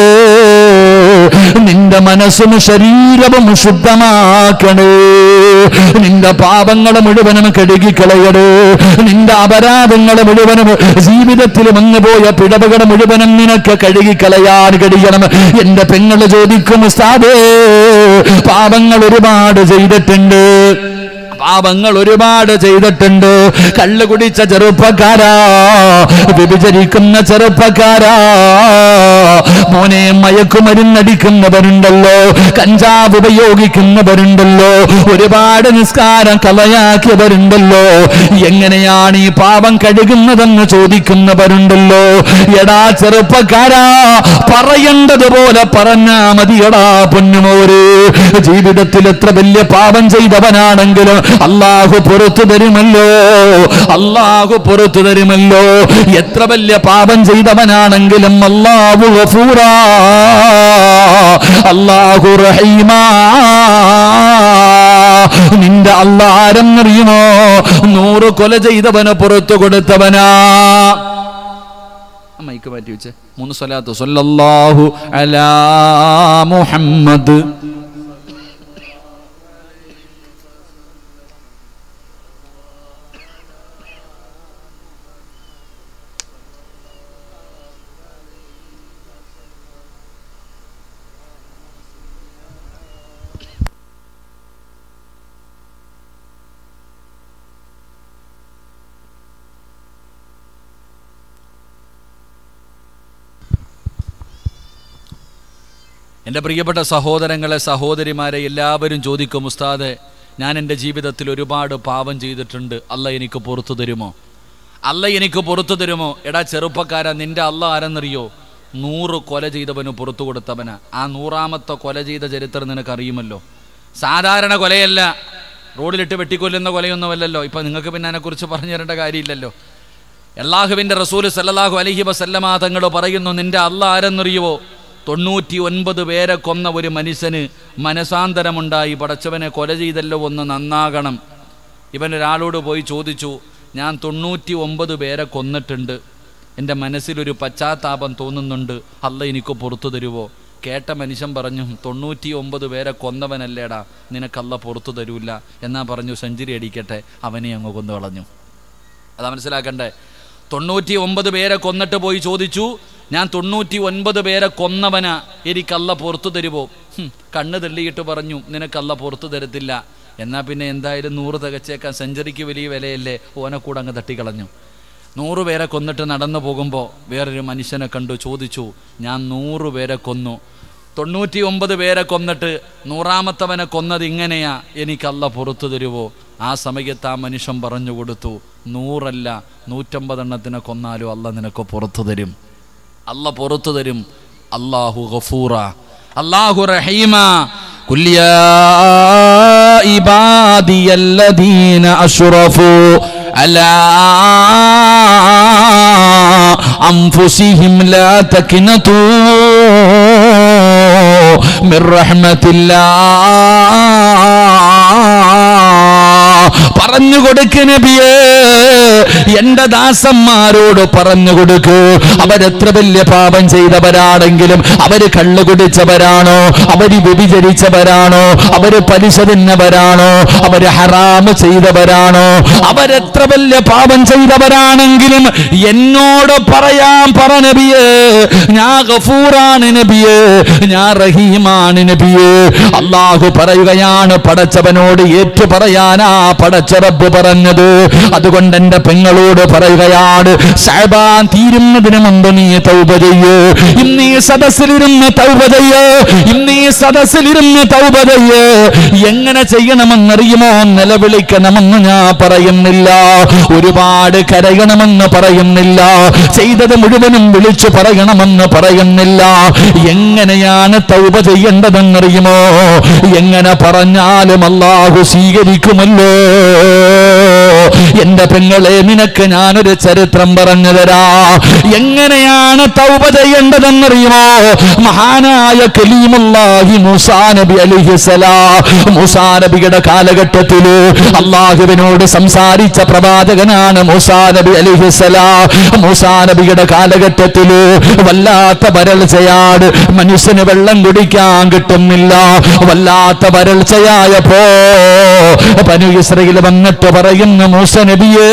നിന്റെ മനസ്സും ശരീരവും ശുദ്ധമാക്കണേ, നിന്റെ പാപങ്ങൾ മുഴുവനും കഴുകിക്കളയണേ, നിന്റെ അപരാധങ്ങൾ മുഴുവനും ജീവിതത്തിൽ വന്നുപോയ പിഴവുകൾ മുഴുവനും നിനക്ക് കഴുകിക്കളയാൻ കഴിയണം. എന്റെ പെങ്ങള് ചോദിക്കും, ഉസ്താദേ, പാപങ്ങൾ ഒരുപാട് ചെയ്തിട്ടുണ്ട്, പാപങ്ങൾ ഒരുപാട് ചെയ്തിട്ടുണ്ട്. കള്ളു കുടിച്ച ചെറുപ്പക്കാരാ, വ്യഭിചരിക്കുന്ന ചെറുപ്പക്കാരാ, മോനെ മയക്കുമരുന്നടിക്കുന്നവരുണ്ടല്ലോ, കഞ്ചാവ് ഉപയോഗിക്കുന്നവരുണ്ടല്ലോ, ഒരുപാട് നിസ്കാരം കളയാക്കിയവരുണ്ടല്ലോ. എങ്ങനെയാണ് ഈ പാപം കഴുകുന്നതെന്ന് ചോദിക്കുന്നവരുണ്ടല്ലോ. എടാ ചെറുപ്പക്കാരാ, പറയേണ്ടതുപോലെ പറഞ്ഞാ മതിയടാ പൊന്നുമോര്. ജീവിതത്തിൽ എത്ര വലിയ പാപം ചെയ്തവനാണെങ്കിലും അല്ലാഹു പുറത്തു തരുമല്ലോ, അല്ലാഹു പുറത്തു തരുമല്ലോ. എത്ര വലിയ പാപം ചെയ്തവനാണെങ്കിലും അല്ലാഹു ഗഫൂറാ, അല്ലാഹു റഹീമാ. നിന്റെ അല്ലാഹ് ആരെന്നറിയുമോ? 100 കൊല ചെയ്തവന് പുറത്തു കൊടുത്തവനാ. മൈക്ക് മാറ്റി വെച്ചേ. 3 സ്വലാത്ത്. സല്ലല്ലാഹു അലാ മുഹമ്മദ്. എൻ്റെ പ്രിയപ്പെട്ട സഹോദരങ്ങളെ, സഹോദരിമാരെ, എല്ലാവരും ചോദിക്കും, ഉസ്താദെ, ഞാൻ എൻ്റെ ജീവിതത്തിൽ ഒരുപാട് പാപം ചെയ്തിട്ടുണ്ട്, അല്ലാഹ് എനിക്ക് പുറത്തു തരുമോ? അല്ല എനിക്ക് പുറത്തു തരുമോ? എടാ ചെറുപ്പക്കാരാ, നിന്റെ അല്ല ആരെന്നറിയോ? 100 കൊല ചെയ്തവന് പുറത്തു കൊടുത്തവനാ. ആ 100ാമത്തെ കൊല ചെയ്ത ചരിത്രം നിനക്കറിയുമല്ലോ. സാധാരണ കൊലയല്ല, റോഡിലിട്ട് വെട്ടിക്കൊല്ലുന്ന കൊലയൊന്നുമല്ലല്ലോ. ഇപ്പം നിങ്ങൾക്ക് പിന്നെ അതിനെക്കുറിച്ച് പറഞ്ഞു തരേണ്ട കാര്യമില്ലല്ലോ. അല്ലാഹുവിൻ്റെ റസൂൽ സല്ലല്ലാഹു അലൈഹി വസല്ലമ തങ്ങൾ പറയുന്നു, നിന്റെ അല്ല ആരെന്നറിയുമോ? 99 പേരെ കൊന്ന ഒരു മനുഷ്യന് മനസാന്തരമുണ്ടായി, പടച്ചവനെ കൊല ചെയ്തല്ലോ, ഒന്ന് നന്നാകണം. ഇവനൊരാളോട് പോയി ചോദിച്ചു, ഞാൻ 99 പേരെ കൊന്നിട്ടുണ്ട്, എൻ്റെ മനസ്സിലൊരു പശ്ചാത്താപം തോന്നുന്നുണ്ട്, അല്ല എനിക്ക് പുറത്തു തരുമോ? കേട്ട മനുഷ്യൻ പറഞ്ഞു, 99 പേരെ കൊന്നവനല്ലേടാ, നിനക്കല്ല പുറത്തു തരൂല്ല. എന്നാ പറഞ്ഞു, സെഞ്ചുറി അടിക്കട്ടെ, അവനെ അങ്ങ് കൊന്നു കളഞ്ഞു. അതാ മനസ്സിലാക്കണ്ടേ. 99 പേരെ കൊന്നിട്ട് പോയി ചോദിച്ചു, ഞാൻ 99 പേരെ കൊന്നവനാ, എനിക്കല്ല പുറത്തു തരുമോ? കണ്ണ് തെള്ളിയിട്ട് പറഞ്ഞു, നിനക്കല്ല പുറത്തു തരത്തില്ല. എന്നാൽ പിന്നെ എന്തായാലും 100 തികച്ചേക്കാൻ, സെഞ്ചുറിക്ക് വലിയ വിലയല്ലേ, ഓനെ കൂടെ അങ്ങ് തട്ടിക്കളഞ്ഞു. 100 പേരെ കൊന്നിട്ട് നടന്നു പോകുമ്പോൾ വേറൊരു മനുഷ്യനെ കണ്ടു, ചോദിച്ചു, ഞാൻ 100 പേരെ കൊന്നു, 99 പേരെ കൊന്നിട്ട് 100ാമത്തവനെ കൊന്നത് ഇങ്ങനെയാ, എനിക്കല്ല പുറത്തു തരുമോ? ആ സമയത്ത് ആ മനുഷ്യൻ പറഞ്ഞു കൊടുത്തു, 100 അല്ല 150 എണ്ണത്തിനെ കൊന്നാലും അല്ല നിനക്ക് പുറത്തു തരും. അല്ല പുറത്തു തരും. അല്ലാഹു ഗഫൂറ, അല്ലാഹു റഹീമ. ഖുൽ യാ ഇബാദിയല്ലദീന അശ്റഫു അലാ അൻഫുസിഹിം ലാ തഖ്നതു മിർ റഹ്മത്തില്ലാഹ്. പറഞ്ഞു കൊടുക്ക് നബിയേ, എന്റെ ദാസന്മാരോട് പറഞ്ഞു കൊടുക്കൂ, അവരെത്ര വലിയ പാപം ചെയ്തവരാണെങ്കിലും, അവര് കള്ളു കുടിച്ചവരാണോ, അവര് വ്യഭിചരിച്ചവരാണോ, അവര് പലിശ തിന്നവരാണോ, അവര് ഹറാമ് ചെയ്തവരാണോ, അവരെത്ര വലിയ പാപം ചെയ്തവരാണെങ്കിലും എന്നോട് പറയാൻ പറ നബിയേ, ഞാൻ ഗഫൂറാണ് നബിയേ, ഞാൻ റഹീമാണ് നബിയേ. അല്ലാഹു പറയുകയാണ്, പടച്ചവനോട് ഏറ്റു പറയാനാ പടച്ച റബ്ബ് പറഞ്ഞത്. അതുകൊണ്ട് എന്റെ പെങ്ങളോട് പറയുകയാണ്, ശഅബാൻ തീരുന്നതിന് മുമ്പ് നീ തൗബ ചെയ്യ്. ഇന്നീ സദസ്സിലിരുന്ന് തൗബ ചെയ്യ്, ഇന്നീ സദസ്സിലിരുന്ന് തൗബ ചെയ്യ്. എങ്ങനെ ചെയ്യണമെന്നറിയുമോ? നിലവിളിക്കണമെന്ന് ഞാൻ പറയുന്നില്ല, ഒരുപാട് കരയണമെന്ന് പറയുന്നില്ല, ചെയ്തത് മുഴുവനും വിളിച്ചു പറയണമെന്ന് പറയുന്നില്ല. എങ്ങനെയാണ് തൗബ ചെയ്യേണ്ടതെന്നറിയുമോ? എങ്ങനെ പറഞ്ഞാലും അല്ലാഹു സ്വീകരിക്കുമല്ലോ. എന്റെ പെങ്ങളെ, നിനക്ക് ഞാനൊരു ചരിത്രം പറഞ്ഞു തരാ. എങ്ങനെയാണ് തൗബ ചെയ്യേണ്ടതെന്നറിയുമോ? മഹാനായ കലീമുല്ലാഹി മൂസാ നബി അലൈഹിസ്സലാം, മൂസാ നബിയുടെ കാലഘട്ടത്തിൽ അല്ലാഹുവിനോട് സംസാരിച്ച പ്രവാചകനാണ് മൂസാ നബി അലൈഹിസ്സലാം. മൂസാ നബിയുടെ കാലഘട്ടത്തിൽ വല്ലാത്ത വരൾച്ചയാണ്, മനുഷ്യന് വെള്ളം കുടിക്കാൻ കിട്ടുന്നില്ല. വല്ലാത്ത വരൾച്ചയായപ്പോ ബനൂ ഇസ്രായേൽ വന്നിട്ട് പറയുന്നു, മൂസ നബിയേ,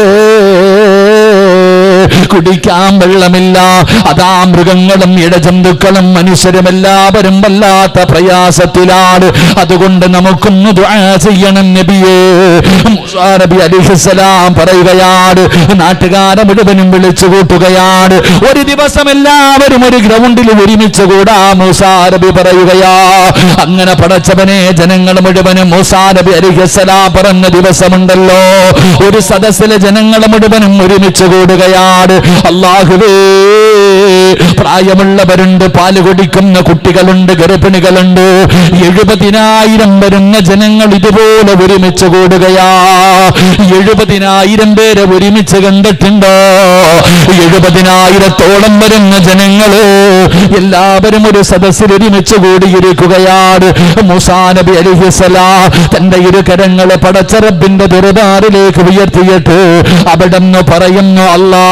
കുടിക്കാൻ വെള്ളമില്ല. അതാ മൃഗങ്ങളും ഇഴജന്തുക്കളും മനുഷ്യരും എല്ലാവരും വല്ലാത്ത പ്രയാസത്തിലാണ്. അതുകൊണ്ട് നമുക്കൊന്ന് ദുആ ചെയ്യണം നബിയേ. മൂസാ നബി അലൈഹിസ്സലാം പറയുകയാണ്, നാട്ടുകാരെ മുഴുവനും വിളിച്ചു കൂട്ടുകയാണ്. ഒരു ദിവസം എല്ലാവരും ഒരു ഗ്രൗണ്ടിൽ ഒരുമിച്ച് കൂടാ മൂസാ നബി പറയുകയാ. അങ്ങനെ പടച്ചവനെ, ജനങ്ങൾ മുഴുവനും മൂസാ നബി അലൈഹിസ്സലാം പറഞ്ഞ ദിവസമുണ്ടല്ലോ, ഒരു സദസ്സിലെ ജനങ്ങൾ മുഴുവനും ഒരുമിച്ച് കൂടുകയാണ്. അല്ലാഹുവേ, പ്രായമുള്ളവരുണ്ട്, പാല് കുടിക്കുന്ന കുട്ടികളുണ്ട്, ഗർഭിണികളുണ്ട്. 70,000 വരുന്ന ജനങ്ങൾ ഇതുപോലെ ഒരുമിച്ച് കൂടുകയാ. 70,000 പേരെ ഒരുമിച്ച് കണ്ടിട്ടുണ്ടോ? 70,000-ഓളം വരുന്ന ജനങ്ങള് എല്ലാവരും ഒരു സദസ്സിൽ ഒരുമിച്ച് കൂടിയിരിക്കുകയാണ്. മൂസാ നബി അലൈഹിസ്സലാം തന്റെ ഇരു കരങ്ങളെ പടച്ച റബ്ബിന്റെ ദർബാറിലേക്ക് ഉയർത്തിയിട്ട് അവിടെന്ന് പറയുന്നു, അല്ലാ,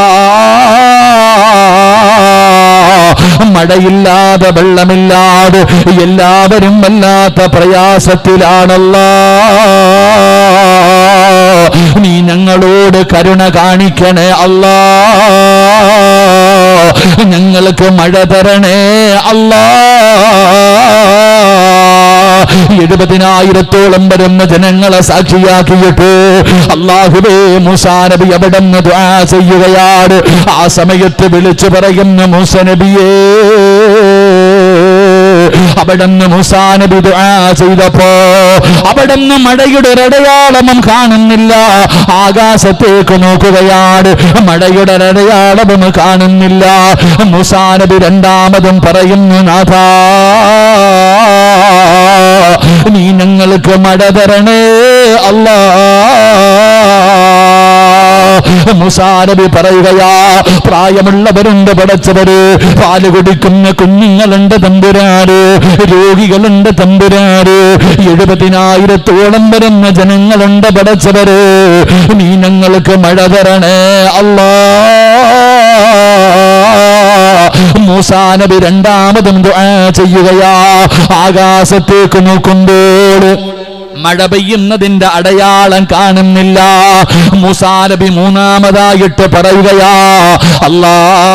മഴയില്ലാതെ വെള്ളമില്ലാതെ എല്ലാവരും വല്ലാത്ത പ്രയാസത്തിലാണല്ലോ. നീ ഞങ്ങളോട് കരുണ കാണിക്കണേ അല്ലാ, ഞങ്ങൾക്ക് മഴ തരണേ അല്ലാ. 70,000-ഓളം വരുന്ന ജനങ്ങളെ സാക്ഷിയാക്കിയിട്ട് അല്ലാഹുവേ, മൂസാ നബി അവിടെ നിന്ന് ദുആ ചെയ്യുകയാണ്. ആ സമയത്ത് വിളിച്ചു പറയുന്ന മൂസ നബിയേ,
അവിടുന്ന് മൂസാ നബി ദുആ ചെയ്തപ്പോ അവിടുന്ന് മഴയുടെ അടയാളവും കാണുന്നില്ല. ആകാശത്തേക്ക് നോക്കുകയാണ്, മഴയുടെ അടയാളവും കാണുന്നില്ല. മൂസാ നബി രണ്ടാമതും പറയുന്നു, നാഥാ നീ ഞങ്ങൾക്ക് മഴ തരണേ അല്ലാ. മൂസാ നബി പറയുകയാ, പ്രായമുള്ളവരുണ്ട് പടച്ചവര്, പാല് കുടിക്കുന്ന കുഞ്ഞുങ്ങളുണ്ട് തമ്പുരാര്, രോഗികളുണ്ട് തമ്പുരാര്, 70,000-ഓളം വരുന്ന ജനങ്ങളുണ്ട് പടച്ചവര്, നീ ഞങ്ങൾക്ക് മഴ തരണേ അല്ലാ. മൂസാ നബി രണ്ടാമതും ദുആ ചെയ്യുകയാ. ആകാശത്തേക്ക് നോക്കുമ്പോൾ മഴ പെയ്യുന്നതിന്റെ അടയാളം കാണുന്നില്ല. മൂസാ നബി മൂന്നാമതായിട്ട് പറയുകയാ, അല്ലാ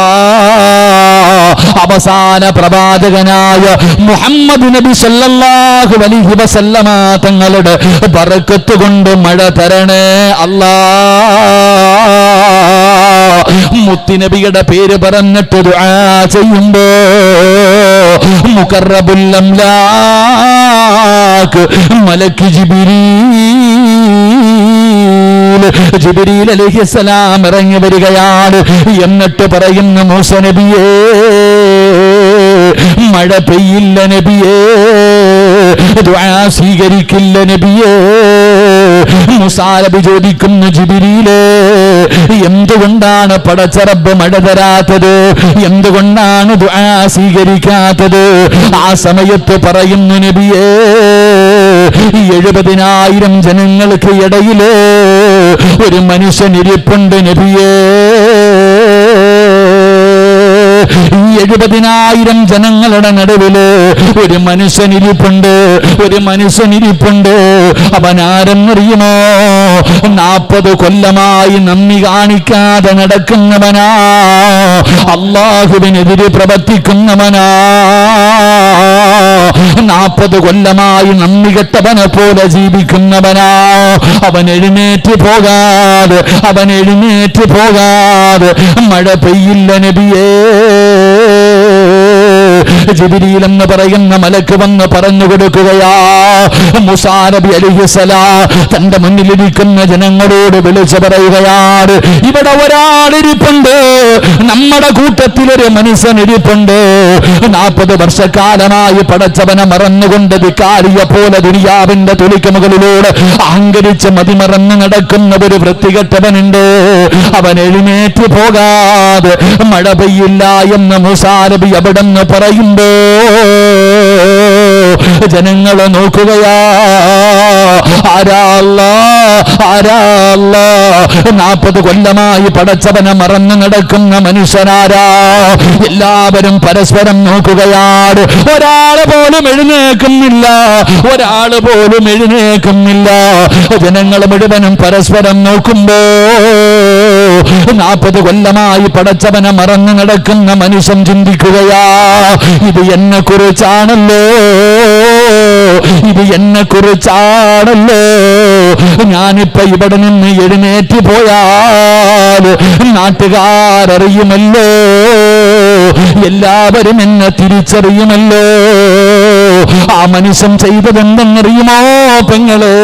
അവസാന പ്രവാചകനായ മുഹമ്മദ് നബി സല്ലല്ലാഹു അലൈഹി വസല്ലമ തങ്ങളുടെ ബറക്കത്ത് കൊണ്ട് മഴ തരണേ അല്ലാ. മുത്തുനബിയുടെ പേര് പറഞ്ഞിട്ട് ദുആ ചെയ്യുമ്പോ മുഖറബുൽ അംലാക്ക് മലക്ക് ജിബ്രീൽ അലൈഹിസ്സലാം ഇറങ്ങി വരികയാണ്. എന്നിട്ട് പറയുന്ന മൂസാ നബിയേ മഴ പെയ്യില്ല നബിയേ, ദുആ സ്വീകരിക്കില്ല നബിയേ. മൂസാ നബി ചോദിക്കുന്നു, ജിബ്രീലേ എന്തുകൊണ്ടാണ് പടച്ച റബ്ബ് മഴ തരാത്തത്, എന്തുകൊണ്ടാണ് ദുആ സ്വീകരിക്കാത്തത്? ആ സമയത്ത് പറയുന്നു, നബിയേ 70,000 ജനങ്ങൾക്ക് ഇടയില് ഒരു മനുഷ്യൻ ഇരിപ്പുണ്ട് നബിയേ. 70,000 ജനങ്ങളുടെ നടുവില് ഒരു മനുഷ്യനിരിപ്പുണ്ട്, ഒരു മനുഷ്യനിരിപ്പുണ്ട്. അവനാരെന്നറിയുമോ? 40 കൊല്ലമായി നന്ദി കാണിക്കാതെ നടക്കുന്നവനാ, അല്ലാഹുവിനെതിരെ പ്രവർത്തിക്കുന്നവനാ. 40 കൊല്ലമായി നന്ദി കെട്ടവനെ പോലെ ജീവിക്കുന്നവനാ. അവൻ എഴുന്നേറ്റ് പോകാതെ, അവൻ എഴുന്നേറ്റ് പോകാതെ മഴ പെയ്യില്ല നബിയേ. ജിബ്രീൽ എന്ന് പറയുന്ന മലക്ക് വന്ന് പറഞ്ഞു കൊടുക്കുകയാ, മൂസാ നബി അലൈഹിസ്സലാം തന്റെ മുന്നിലിരിക്കുന്ന ജനങ്ങളോട് വിളിച്ചു പറയുകയാണ്, ഇവിടെ ഒരാളിരിപ്പുണ്ട്, നമ്മുടെ കൂട്ടത്തിലൊരു മനുഷ്യനിരിപ്പുണ്ട്. 40 വർഷക്കാലമായി പടച്ചവനെ മറന്നുകൊണ്ട് വികാരിയെ പോലെ ദുനിയാവിന്റെ തുലിക്ക് മുകളിലൂടെ അഹങ്കരിച്ച് മതിമറന്ന് നടക്കുന്ന ഒരു വൃത്തികെട്ടവനുണ്ട്. അവൻ എഴുന്നേറ്റ് പോകാതെ മഴ പെയ്യില്ല എന്ന് മൂസാ നബി അവിടെന്ന് പറയുമ്പോ ജനങ്ങളെ നോക്കുകയാ, ആരാ അല്ലാഹ്, ആരാ അല്ലാഹ്? 40 കൊല്ലമായി പടച്ചവനെ മറന്നു നടക്കുന്ന മനുഷ്യനാരാ? എല്ലാവരും പരസ്പരം നോക്കുകയാണ്. ഒരാള് പോലും എഴുന്നേക്കുന്നില്ല, ഒരാള് പോലും എഴുന്നേക്കുന്നില്ല. ജനങ്ങൾ മുഴുവനും പരസ്പരം നോക്കുമ്പോ 40 കൊല്ലമായി പടച്ചവനെ മറന്നു നടക്കുന്ന മനുഷ്യൻ ചിന്തിക്കുകയാ, ഇത് എന്നെ കുറിച്ചാണല്ലോ, ഇത് എന്നെ കുറിച്ചാണല്ലോ. ഞാനിപ്പോ ഇവിടെ നിന്ന് എഴുന്നേറ്റ് പോയാൽ നാട്ടുകാരറിയുമല്ലോ, എല്ലാവരും എന്നെ തിരിച്ചറിയുമല്ലോ. ആ മനുഷ്യൻ ചെയ്തതെന്തെന്നറിയുമോ പെങ്ങളെ?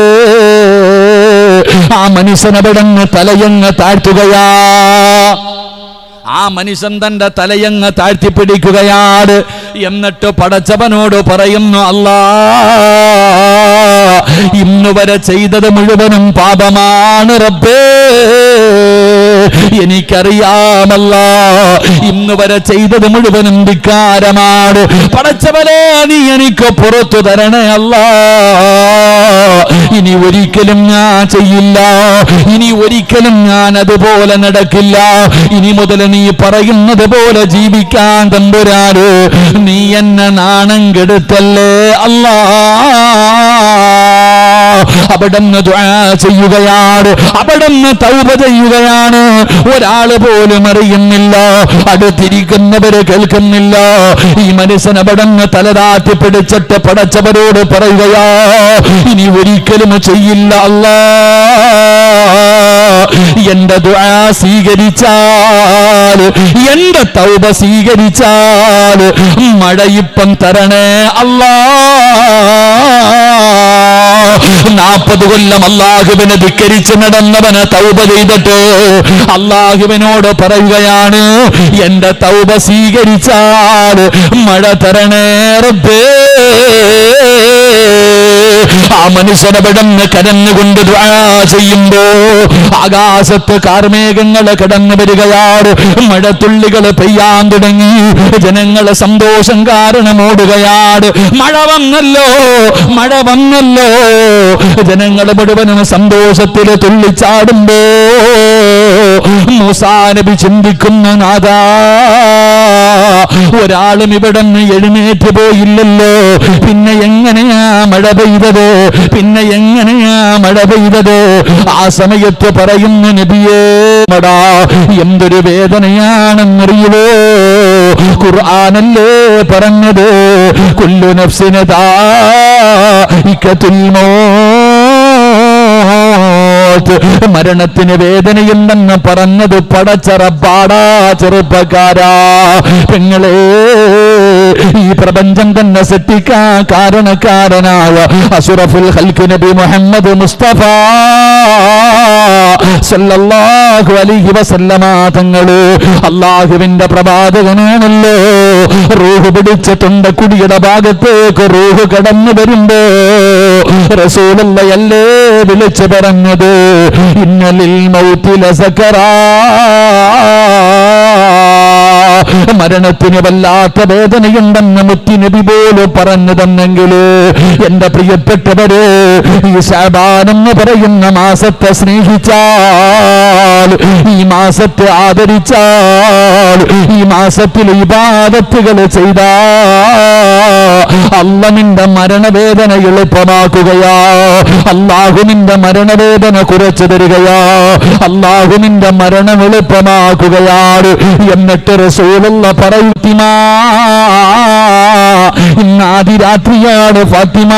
ആ മനുഷ്യനവിടന്ന് തലയങ്ങ് താഴ്ത്തുകയാ. ആ മനുഷ്യൻ തന്റെ തലയങ്ങ് താഴ്ത്തിപ്പിടിക്കുകയാണ്. എന്നിട്ട് പടച്ചവനോട് പറയുന്നു, അല്ലാ ഇന്നുവരെ ചെയ്തത് മുഴുവനും പാപമാണ് റബ്ബേ, എനിക്കറിയാമല്ല. ഇന്നുവരെ ചെയ്തത് മുഴുവനും ധിക്കാരമാണ്. പടച്ചവനെ നീ എനിക്ക് പുറത്തു തരണേ അല്ലാ. ഇനി ഒരിക്കലും ഞാൻ ചെയ്യില്ല, ഇനി ഒരിക്കലും ഞാൻ അതുപോലെ നടക്കില്ല. ഇനി മുതൽ നീ പറയുന്നത് പോലെ ജീവിക്കാൻ തമ്പുരാന് നീ എന്നെ നാണം കെടുത്തല്ലേ അല്ലാ. അവിടുന്ന് ദുആ ചെയ്യുകയാണ്, അവിടുന്ന് തൗബ ചെയ്യുകയാണ്. ഒരാള് പോലും അറിയുന്നില്ല, അടുത്തിരിക്കുന്നവര് കേൾക്കുന്നില്ല. ഈ മനുഷ്യൻ അവിടുന്ന് തലതാട്ടി പിടിച്ചിട്ട് പടച്ചവരോട് പറയുകയാ, ഇനി ഒരിക്കലും ചെയ്യില്ല അല്ലാ. എന്റെ ദുആ സ്വീകരിച്ചാൽ, എന്റെ തൗബ സ്വീകരിച്ചാൽ മഴയിപ്പം തരണേ അല്ലാ. 40 കൊല്ലം അല്ലാഹുവിനെ ധിക്കരിച്ച് നടന്നവന് തൗബ ചെയ്തിട്ട് അല്ലാഹുവിനോട് പറയുകയാണ്, എന്റെ തൗബ സ്വീകരിച്ചാൽ മഴ തരണേ റബ്ബേ. ആ മനുഷ്യനെ വിടന്ന് കരഞ്ഞുകൊണ്ട് ദുആ ചെയ്യുമ്പോ ആകാശത്ത് കാർമേഘങ്ങൾ കടന്നു വരികയാണ്, മഴത്തുള്ളികൾ പെയ്യാൻ തുടങ്ങി, ജനങ്ങളെ സന്തോഷം കാരണം ഓടുകയാണ്. മഴ വന്നല്ലോ, മഴ വന്നല്ലോ. ജനങ്ങൾ മുഴുവനും സന്തോഷത്തിൽ തുള്ളിച്ചാടുമ്പോ മൂസാ നബി ചിന്തിക്കുന്ന, നാഥാ ഒരാളും ഇവിടെ നിന്ന് എഴുന്നേറ്റ് പോയില്ലല്ലോ, പിന്നെ എങ്ങനെയാ മഴ പെയ്തത്, പിന്നെ എങ്ങനെയാ മഴ പെയ്തത്? ആ സമയത്ത് പറയുന്നു, നബിയേ മടാ എന്തൊരു വേദനയാണെന്നറിയുവോ? ഖുർആനല്ലേ പറഞ്ഞത്, കുല്ലു നഫ്സിന് ദാഇഖത്തുൽ മൗത്ത്, മരണത്തിന് വേദനയുണ്ടെന്ന് പറഞ്ഞത് പടച്ച റബ്ബാടാ ചെറുപ്പക്കാരാ. പെങ്ങളെ, ഈ പ്രപഞ്ചം തന്നെ സൃഷ്ടിക്കാൻ കാരണക്കാരനായ അഷ്റഫുൽ ഖൽഖ് നബി മുഹമ്മദ് മുസ്തഫ സല്ലല്ലാഹു അലൈഹി വസല്ലമ തങ്ങള് അല്ലാഹുവിന്റെ പ്രവാചകനാണല്ലോ. റൂഹ് പിടിച്ച തൊണ്ടക്കുടിയുടെ ഭാഗത്തേക്ക് റൂഹ് കടന്നു വരുമ്പോ റസൂലുള്ളാഹല്ലേ വിളിച്ചു പറഞ്ഞത്, ഇന്നലിൽ മൗതി ലസകറാ, മരണത്തിന് വല്ലാത്ത വേദനയുണ്ടെന്ന് മുത്തി നബി പോലും പറഞ്ഞു തന്നെങ്കില്, എന്റെ പ്രിയപ്പെട്ടവര്, ഈ ശഅബാൻ എന്ന് പറയുന്ന മാസത്തെ സ്നേഹിച്ചാൽ, ഈ മാസത്തെ ആദരിച്ചാൽ, ഈ മാസത്തിൽ ഇബാദത്തുകൾ ചെയ്താൽ അല്ലാഹു നിന്റെ മരണവേദന എളുപ്പമാക്കുകയാ, അല്ലാഹു നിന്റെ മരണവേദന കുറച്ചു തരികയാ, അല്ലാഹു നിന്റെ മരണം എളുപ്പമാക്കുകയാണ്. എന്നിട്ട് റസൂലുള്ള പറയുത്തിമ, ഇന്ന് ആദിരാത്രിയാണ് ഫാത്തിമ,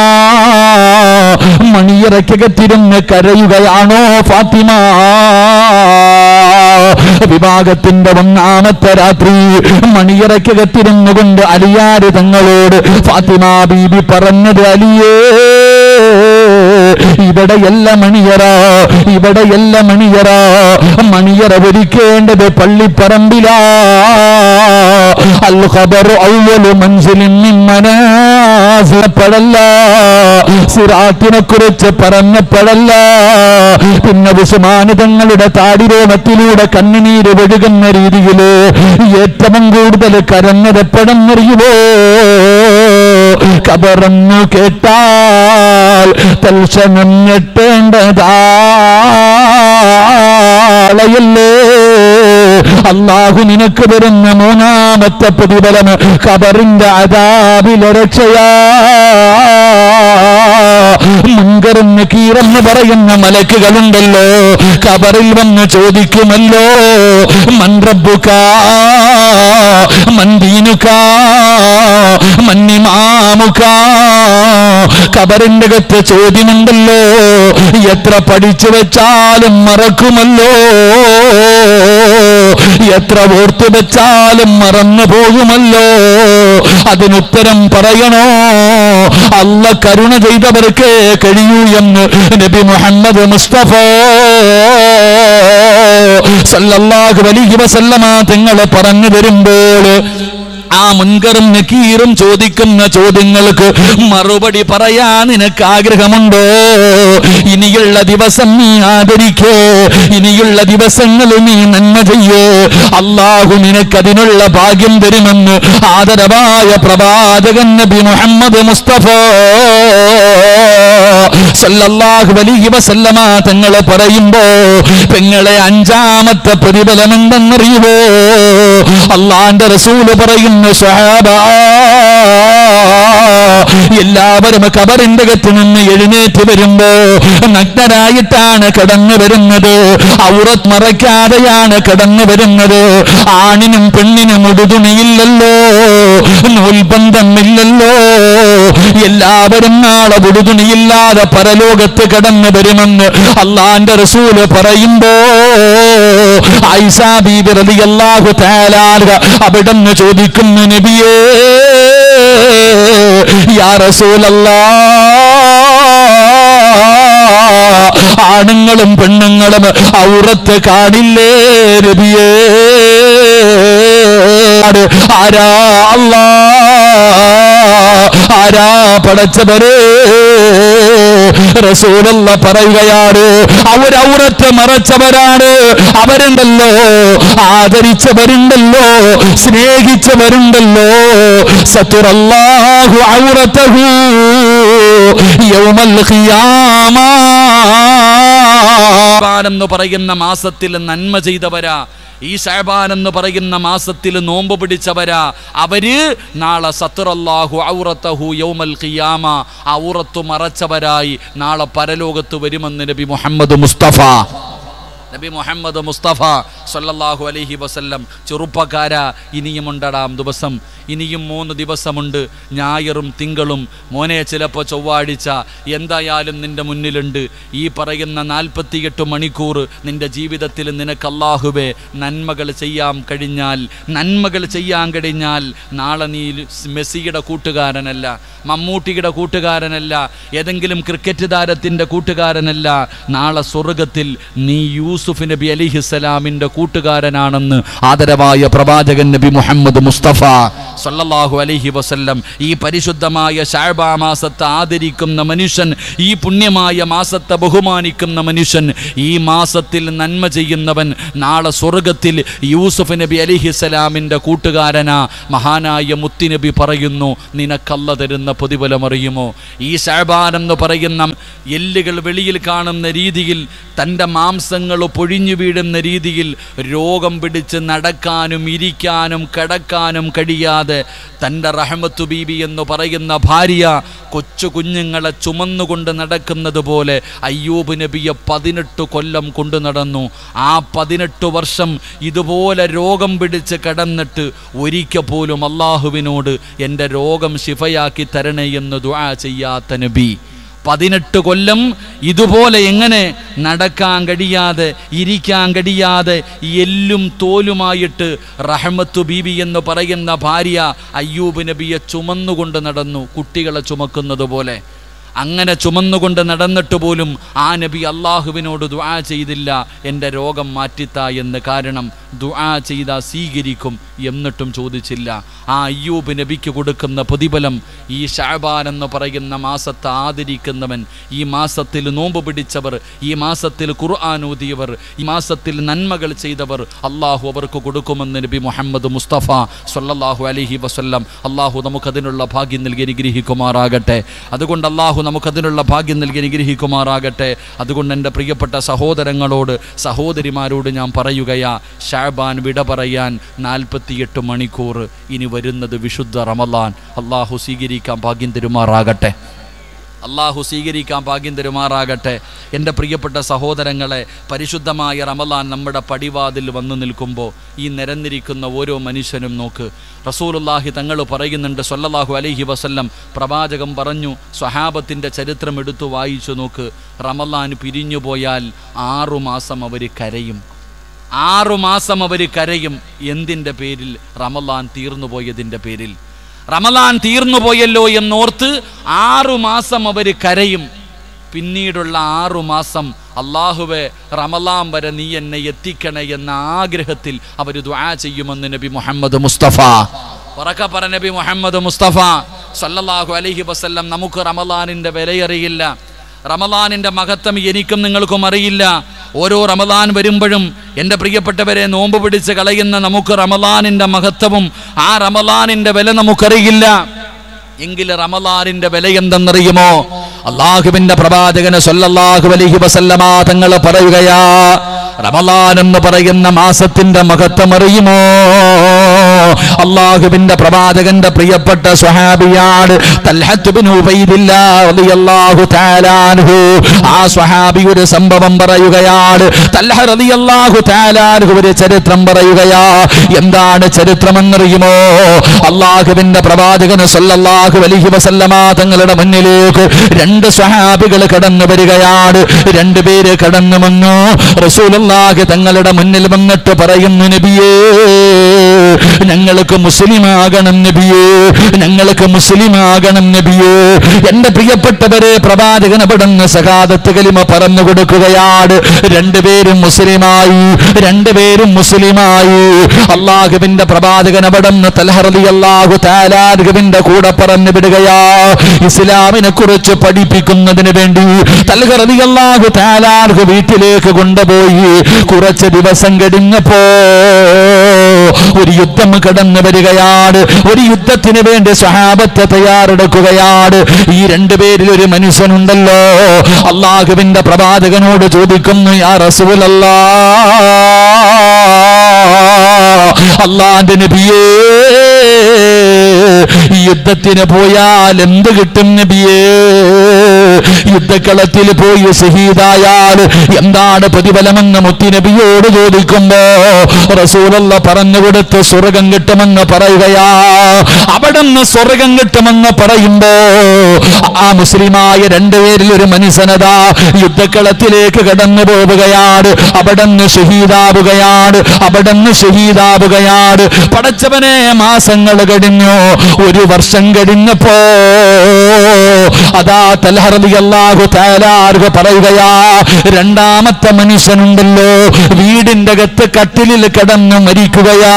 മണിയറയ്ക്കകത്തിരുന്ന് കരയുകയാണോ ഫാത്തിമ? വിവാഹത്തിന്റെ 1ാമത്തെ രാത്രി മണിയറയ്ക്കകത്തിരുന്നു കൊണ്ട് അലിയാര് തങ്ങളോട് ഫാത്തിമ ബീബി പറഞ്ഞത്, അലിയേ ഇവിടെയല്ല മണിയറ, ഇവിടെയല്ല മണിയറ, മണിയറ ഒരുക്കേണ്ടത് പള്ളിപ്പറമ്പിലാ. അൽ ഖബറു അവ്വലു മൻസിലിൻ മിൻ മനാസിലപ്പടല്ല, സിറാത്തിനെ കുറിച്ച് പറഞ്ഞപ്പോഴല്ല, പിന്നെ ഉസ്മാന് തങ്ങളുടെ താടിരോമത്തിലൂടെ കണ്ണുനീര് ഒഴുകുന്ന രീതിയില് ഏറ്റവും കൂടുതൽ കരഞ്ഞതെപ്പോഴെന്നറിയുമോ? ഖബറെന്നു കേട്ടാൽ തൽക്ഷണം ഞെട്ടേണ്ടതാളയല്ലേ. അല്ലാഹു നിനക്ക് തരുന്ന 3ാമത്തെ പ്രതിഫലം ഖബറിന്റെ അദാബിലെ രക്ഷയാ. മുൻകറും നകീറെന്ന് പറയുന്ന മലക്കുകളുണ്ടല്ലോ, ഖബറിൽ വന്ന് ചോദിക്കുമല്ലോ, മൻ റബ്ബുക, മൻ ദീനുക, മൻ ഇമാമുക. ഖബറിന്റെ അകത്ത് ചോദ്യമുണ്ടല്ലോ, എത്ര പഠിച്ചു വെച്ചാലും മറക്കുമല്ലോ, എത്ര ഓർത്തു വെച്ചാലും മറന്നു പോകുമല്ലോ. അതിനുത്തരം പറയണോ? അല്ല കരുണ ചെയ്തവർക്ക് കഴിയൂ എന്ന് നബി മുഹമ്മദ് മുസ്തഫ സല്ലല്ലാഹു അലൈഹി വസല്ലമ തങ്ങൾ പറഞ്ഞു തരുമ്പോൾ ആ മുൻകറും നകീറും ചോദിക്കുന്ന ചോദ്യങ്ങൾക്ക് മറുപടി പറയാൻ നിനക്ക് ആഗ്രഹമുണ്ടോ? ഇനിയുള്ള ദിവസം നീ ആദരിക്കേ, ഇനിയുള്ള ദിവസങ്ങൾ നീ നന്മ ചെയ്യേ, അല്ലാഹു നിനക്കതിനുള്ള ഭാഗ്യം തരുമെന്ന് ആദരവായ പ്രവാചകൻ നബി മുഹമ്മദ് മുസ്തഫ സല്ലല്ലാഹു അലൈഹി വസല്ലമ തങ്ങൾ പറയുമ്പോ പെങ്ങളെ 5ാമത്തെ പ്രതിഫലം എന്തെന്നറിയുമോ? അല്ലാഹുവിന്റെ റസൂല് പറയുന്നു, സ്വഹാബ എല്ലാവരും ഖബറിന്റെ അകത്ത് നിന്ന് എഴുന്നേറ്റ് വരുമ്പോ നഗ്നരായിട്ടാണ് കടന്നു വരുന്നത്, ഔറത്ത് മറയ്ക്കാതെയാണ് കടന്നു വരുന്നത്. ആണിനും പെണ്ണിനും ഉടുതുണിയില്ലല്ലോ, നൂൽബന്ധമില്ലല്ലോ, എല്ലാവരും നാളെ ഉടുതുണിയില്ലാതെ പരലോകത്ത് കടന്നു വരുമെന്ന് അള്ളാന്റെ റസൂല് പറയുമ്പോ ആയിഷാ ബീബി റളിയല്ലാഹു തആല അവിടുന്ന് ചോദിക്കുന്നു, നബിയേ യാ റസൂലല്ലാഹ്, ആണുങ്ങളും പെണ്ണുങ്ങളും ഔറത്ത് കാണില്ലേ നബിയേ? ആരാ അല്ലാഹ്, ആരാ പടച്ചവരെ? റസൂലുള്ള പറയുകയാണ്, അവരൗറത്ത് മറച്ചവരാണ്. അവരുണ്ടല്ലോ, ആദരിച്ചവരുണ്ടല്ലോ, സ്നേഹിച്ചവരുണ്ടല്ലോ. സത്തുറല്ലാഹു ഔറതഹു യൗമൽ ഖിയാമ.
എന്ന് പറയുന്ന മാസത്തിൽ നന്മ ചെയ്തവരാ, ഈ ശഅബാൻ എന്ന് പറയുന്ന മാസത്തിൽ നോമ്പ് പിടിച്ചവരാ, അവര് നാളെ സത്തറല്ലാഹു ഔറതഹു യൗമൽ ഖിയാമ, ഔറത്ത് മറച്ചവരായി നാളെ പരലോകത്ത് വരുമെന്ന് നബി മുഹമ്മദ് മുസ്തഫ സല്ലല്ലാഹു അലൈഹി വസല്ലം. ചെറുപ്പക്കാരാ, ഇനിയുമുണ്ടടാം ദിവസം, ഇനിയും 3 ദിവസമുണ്ട്, ഞായറും തിങ്കളും. മോനെ, ചിലപ്പോൾ ചൊവ്വാഴ്ച, എന്തായാലും നിന്റെ മുന്നിലുണ്ട്. ഈ പറയുന്ന 48 മണിക്കൂർ നിന്റെ ജീവിതത്തിൽ നിനക്ക് അല്ലാഹുവേ നന്മകൾ ചെയ്യാൻ കഴിഞ്ഞാൽ നാളെ നീ മെസ്സിയുടെ കൂട്ടുകാരനല്ല, മമ്മൂട്ടിയുടെ കൂട്ടുകാരനല്ല, ഏതെങ്കിലും ക്രിക്കറ്റ് താരത്തിൻ്റെ കൂട്ടുകാരനല്ല. നാളെ സ്വർഗത്തിൽ നീ യൂസുഫ് നബി അലൈഹിസ്സലാമിൻ്റെ കൂട്ടുകാരനാണെന്ന് ആദരവായ പ്രവാചകൻ നബി മുഹമ്മദ് മുസ്തഫ സല്ലല്ലാഹു അലൈഹി വസല്ലം. ഈ പരിശുദ്ധമായ ശഅബാ മാസത്തെ ആദരിക്കുന്ന മനുഷ്യൻ, ഈ പുണ്യമായ മാസത്തെ ബഹുമാനിക്കുന്ന മനുഷ്യൻ, ഈ മാസത്തിൽ നന്മ ചെയ്യുന്നവൻ നാളെ സ്വർഗത്തിൽ യൂസുഫ് നബി അലൈഹിസ്സലാമിൻ്റെ കൂട്ടുകാരനാ. മഹാനായ മുത്തുനബി പറയുന്നു, നിനക്കല്ല തരുന്ന പ്രതിഫലം അറിയുമോ? ഈ ശഅബാൻ എന്ന് പറയുന്ന എല്ലുകൾ വെളിയിൽ കാണുന്ന രീതിയിൽ, തൻ്റെ മാംസങ്ങൾ പൊഴിഞ്ഞു വീഴുന്ന രീതിയിൽ, രോഗം പിടിച്ച് നടക്കാനും ഇരിക്കാനും കിടക്കാനും കഴിയാതെ തൻ്റെ റഹ്മത്തു ബീബി എന്ന് പറയുന്ന ഭാര്യ കൊച്ചു കുഞ്ഞുങ്ങളെ ചുമന്നുകൊണ്ട് നടക്കുന്നത് പോലെ അയ്യൂബ് നബിയെ 18 കൊല്ലം കൊണ്ടു നടന്നു. ആ 18 വർഷം ഇതുപോലെ രോഗം പിടിച്ച് കിടന്നിട്ട് ഒരിക്കൽ പോലും അള്ളാഹുവിനോട് എൻ്റെ രോഗം ശിഫയാക്കി തരണേ എന്ന് ദുആ ചെയ്യാത്ത നബി. 18 കൊല്ലം ഇതുപോലെ എങ്ങനെ നടക്കാൻ കഴിയാതെ ഇരിക്കാൻ കഴിയാതെ എല്ലും തോലുമായിട്ട് റഹ്മത്തു ബീബി എന്ന് പറയുന്ന ഭാര്യ അയ്യൂബ് നബിയെ ചുമന്നുകൊണ്ട് നടന്നു, കുട്ടികളെ ചുമക്കുന്നത് പോലെ. അങ്ങനെ ചുമന്നുകൊണ്ട് നടന്നിട്ട് പോലും ആ നബി അള്ളാഹുവിനോട് ദുആ ചെയ്തില്ല, എൻ്റെ രോഗം മാറ്റിത്താ എന്ന്. കാരണം ദുആ ചെയ്താൽ സ്വീകരിക്കും എന്നിട്ടും ചോദിച്ചില്ല. ആ അയ്യൂബ് നബിക്ക് കൊടുക്കുന്ന പ്രതിഫലം, ഈ ശഅബാൻ എന്ന് പറയുന്ന മാസത്തെ ആദരിക്കുന്നവൻ, ഈ മാസത്തിൽ നോമ്പ് പിടിച്ചവർ, ഈ മാസത്തിൽ ഖുർആൻ ഓതിയവർ, ഈ മാസത്തിൽ നന്മകൾ ചെയ്തവർ, അള്ളാഹു അവർക്ക് കൊടുക്കുമെന്ന് നബി മുഹമ്മദ് മുസ്തഫ സല്ലല്ലാഹു അലൈഹി വസല്ലം. അള്ളാഹു നമുക്കതിനുള്ള ഭാഗ്യം നൽകി അനുഗ്രഹിക്കുമാറാകട്ടെ. അതുകൊണ്ട് അള്ളാഹു നമുക്കതിനുള്ള ഭാഗ്യം നൽകി അനുഗ്രഹിക്കുമാറാകട്ടെ. അതുകൊണ്ട് എൻ്റെ പ്രിയപ്പെട്ട സഹോദരങ്ങളോട്, സഹോദരിമാരോട് ഞാൻ പറയുകയാ, ശഅബാൻ വിട പറയാൻ 48 മണിക്കൂർ, ഇനി വരുന്നത് വിശുദ്ധ റമളാൻ. അള്ളാഹു സ്വീകരിക്കാൻ ഭാഗ്യം തരുമാറാകട്ടെ. അള്ളാഹു സ്വീകരിക്കാൻ ഭാഗ്യം തരുമാറാകട്ടെ. എൻ്റെ പ്രിയപ്പെട്ട സഹോദരങ്ങളെ, പരിശുദ്ധമായ റമളാൻ നമ്മുടെ പടിവാതിൽ വന്നു നിൽക്കുമ്പോൾ ഈ നിരന്നിരിക്കുന്ന ഓരോ മനുഷ്യനും നോക്ക്. റസൂലുള്ളാഹി തങ്ങൾ പറയുന്നുണ്ട് സ്വല്ലല്ലാഹു അലൈഹി വസല്ലം, പ്രവാചകൻ പറഞ്ഞു, സ്വഹാബത്തിൻ്റെ ചരിത്രം എടുത്തു വായിച്ചു നോക്ക്. റമളാൻ പിരിഞ്ഞു പോയാൽ 6 മാസം അവർ കരയും. 6 മാസം അവർ കരയും. എന്തിൻ്റെ പേരിൽ? റമളാൻ തീർന്നു പോയതിൻ്റെ പേരിൽ. റമളാൻ തീർന്നു പോയല്ലോ എന്നോർത്ത് 6 മാസം അവർ കരയും. പിന്നീടുള്ള 6 മാസം അല്ലാഹുവേ റമളാൻ വരെ നീ എന്നെ എത്തിക്കണേ എന്ന ആഗ്രഹത്തിൽ അവർ ദുആ ചെയ്യുമെന്ന് നബി മുഹമ്മദ് മുസ്തഫ. ഉറക്കെ പറ, നബി മുഹമ്മദ് മുസ്തഫ സല്ലല്ലാഹു അലൈഹി വസല്ലം. നമുക്ക് റമളാനിൻ്റെ വിലയറിയില്ല, റമളാനിൻ്റെ മഹത്വം എനിക്കും നിങ്ങൾക്കും അറിയില്ല. ഓരോ റമളാൻ വരുമ്പോഴും എൻ്റെ പ്രിയപ്പെട്ടവരെ, നോമ്പ് പിടിച്ച് കളയുന്ന നമുക്ക് റമളാനിൻ്റെ മഹത്വവും ആ റമളാനിൻ്റെ വില നമുക്കറിയില്ല. എങ്കിൽ റമളാനിൻ്റെ വില എന്തെന്നറിയുമോ? അള്ളാഹുവിൻ്റെ പ്രവാചകന് സ്വല്ലല്ലാഹു അലൈഹി വസല്ലമ തങ്ങൾ പറയുകയാ,
റമളാൻ എന്ന് പറയുന്ന മാസത്തിന്റെ മഹത്വം അറിയുമോ? അല്ലാഹുവിന്റെ പ്രവാചകന്റെ പ്രിയപ്പെട്ട സ്വഹാബിയാണ് തൽഹത്ത് ബിൻ ഉബൈദില്ലാഹ് റളിയല്ലാഹു തആല അൻഹു. ആ സ്വഹാബി ഒരു സംഭവം പറയുകയാണ്. തൽഹ റളിയല്ലാഹു തആല അൻഹു ഒരു ചരിത്രം പറയുകയാ. എന്താണ് ചരിത്രമെന്നറിയുമോ? അല്ലാഹുവിന്റെ പ്രവാചകൻ സല്ലല്ലാഹു അലൈഹി വസല്ലമ തങ്ങളുടെ മുന്നിലേക്ക് രണ്ട് സ്വഹാബികൾ കടന്നു വരികയാണ്. രണ്ടുപേര് കടന്നു വന്നു. റസൂലുള്ളാഹി തങ്ങളുടെ മുന്നിൽ വന്നിട്ട് പറയുന്നു, നബിയേ, ഞങ്ങൾക്ക് മുസ്ലിമാകണം നബിയേ, ഞങ്ങൾക്ക് മുസ്ലിമാകണം നബിയേ. എന്റെ പ്രിയപ്പെട്ടവരെ, പ്രവാചകൻ അവിടുന്ന് സഹാദത്ത് കലിമ പറഞ്ഞു കൊടുക്കുകയാണ്. രണ്ടുപേരും മുസ്ലിമായി, രണ്ടുപേരും മുസ്ലിമായി. അല്ലാഹുവിന്റെ പ്രവാചകൻ അവിടുന്ന് തൽഹ റളിയല്ലാഹു തആല അൻഹുവിന്റെ കൂടെ പറഞ്ഞു വിടുകയാ. ഇസ്ലാമിനെ കുറിച്ച് പഠിപ്പിക്കുന്നതിന് വേണ്ടി തൽഹ റളിയല്ലാഹു തആല അൻഹു വീട്ടിലേക്ക് കൊണ്ടുപോയി. കുറച്ച് ദിവസം കഴിഞ്ഞപ്പോ ഒരു യുദ്ധം കടന്നു വരികയാണ്. ഒരു യുദ്ധത്തിന് വേണ്ടി സ്വഹാബത്ത് തയ്യാറെടുക്കുകയാണ്. ഈ രണ്ടുപേരിൽ ഒരു മനുഷ്യനുണ്ടല്ലോ. അല്ലാഹുവിന്റെ പ്രവാചകനോട് ചോദിക്കുന്നു, യാ റസൂലല്ലാഹ്, അല്ലാഹുവിന്റെ നബിയേ, ഈ യുദ്ധത്തിന് പോയാൽ എന്ത് കിട്ടും നബിയേ? യുദ്ധക്കളത്തിൽ പോയി ഷഹീദായാൽ എന്താണ് പ്രതിഫലമെന്ന് മുത്തുനബിയോട് ചോദിക്കുമ്പോ റസൂലുള്ളാഹി പറഞ്ഞു കൊടുത്ത് സ്വർഗം കിട്ടുമെന്ന് പറയുകയാ. അവിടുന്ന് സ്വർഗം കിട്ടുമെന്ന് പറയുമ്പോ ആ മുസ്ലിമായ രണ്ടുപേരിൽ ഒരു മനുഷ്യനതാ യുദ്ധക്കളത്തിലേക്ക് കടന്നു പോവുകയാണ്. അവിടുന്ന് ഷഹീദാവുകയാണ്, അവിടുന്ന് ഷഹീദാവുകയാണ്. പടച്ചവനെ, മാസങ്ങൾ കഴിഞ്ഞു. ഒരു വർഷം കഴിഞ്ഞപ്പോ അതാ തൽഹ റളിയല്ലാഹു തആല അൻഹു പറയുകയാ, രണ്ടാമത്തെ മനുഷ്യനുണ്ടല്ലോ വീടിന്റെ അകത്ത് കട്ടിലിൽ കിടന്ന് മരിക്കുകയാ.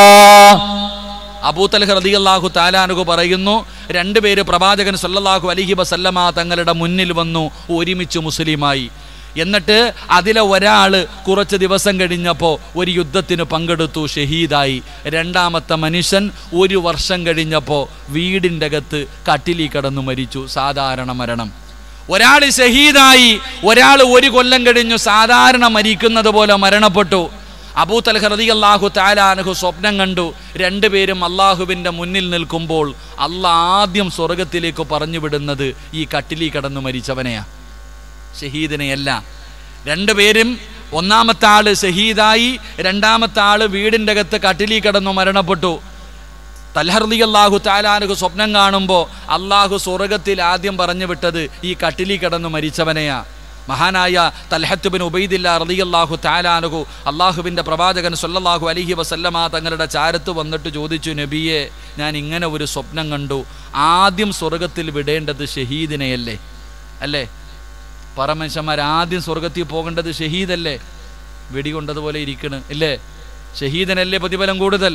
അബൂ തൽഹ റളിയല്ലാഹു തആല അൻഹു പറയുന്നു, രണ്ടുപേര് പ്രവാചകൻ സല്ലല്ലാഹു അലൈഹി വസല്ലമ തങ്ങളുടെ മുന്നിൽ വന്നു, ഒരുമിച്ച് മുസ്ലിമായി. എന്നിട്ട് അതിലെ ഒരാള് കുറച്ച് ദിവസം കഴിഞ്ഞപ്പോൾ ഒരു യുദ്ധത്തിന് പങ്കെടുത്തു, ഷഹീദായി. രണ്ടാമത്തെ മനുഷ്യൻ ഒരു വർഷം കഴിഞ്ഞപ്പോൾ വീടിൻ്റെ അകത്ത് കട്ടിലിൽ കിടന്നു മരിച്ചു. സാധാരണ മരണം. ഒരാൾ ഷഹീദായി, ഒരാൾ ഒരു കൊല്ലം കഴിഞ്ഞു സാധാരണ മരിക്കുന്നത് പോലെ മരണപ്പെട്ടു. അബൂ തൽഹ റളിയല്ലാഹു തആല അൻഹു സ്വപ്നം കണ്ടു. രണ്ടുപേരും അള്ളാഹുവിൻ്റെ മുന്നിൽ നിൽക്കുമ്പോൾ അള്ളാഹ് ആദ്യം സ്വർഗത്തിലേക്ക് പറഞ്ഞു വിടുന്നത് ഈ കട്ടിലിൽ കിടന്നു മരിച്ചവനെയാ, ഷഹീദിനെയല്ല. രണ്ടുപേരും, ഒന്നാമത്തെ ആള് ഷഹീദായി, രണ്ടാമത്തെ ആള് വീടിൻ്റെ അകത്ത് കട്ടിലിൽ കിടന്നു മരണപ്പെട്ടു. തൽഹ റളിയല്ലാഹു തആല അൻഹു സ്വപ്നം കാണുമ്പോൾ അള്ളാഹു സ്വർഗത്തിൽ ആദ്യം പറഞ്ഞു വിട്ടത് ഈ കട്ടിലിൽ കിടന്നു മരിച്ചവനെയാ. മഹാനായ തൽഹത്ത് ബിൻ ഉബൈദില്ലാഹ് റളിയല്ലാഹു തആല അൻഹു അള്ളാഹുവിൻ്റെ പ്രവാചകൻ സല്ലല്ലാഹു അലൈഹി വസല്ലമ തങ്ങളുടെ ചാരത്ത് വന്നിട്ട് ചോദിച്ചു, നബിയെ, ഞാൻ ഇങ്ങനെ ഒരു സ്വപ്നം കണ്ടു. ആദ്യം സ്വർഗത്തിൽ വിടേണ്ടത് ഷഹീദിനെയല്ലേ? അല്ലേ? പരമനുഷ്യന്മാർ ആദ്യം സ്വർഗത്തിൽ പോകേണ്ടത് ഷഹീദല്ലേ? വെടികൊണ്ടതുപോലെ ഇരിക്കണ് ഇല്ലേ? ഷഹീദനല്ലേ പ്രതിഫലം കൂടുതൽ?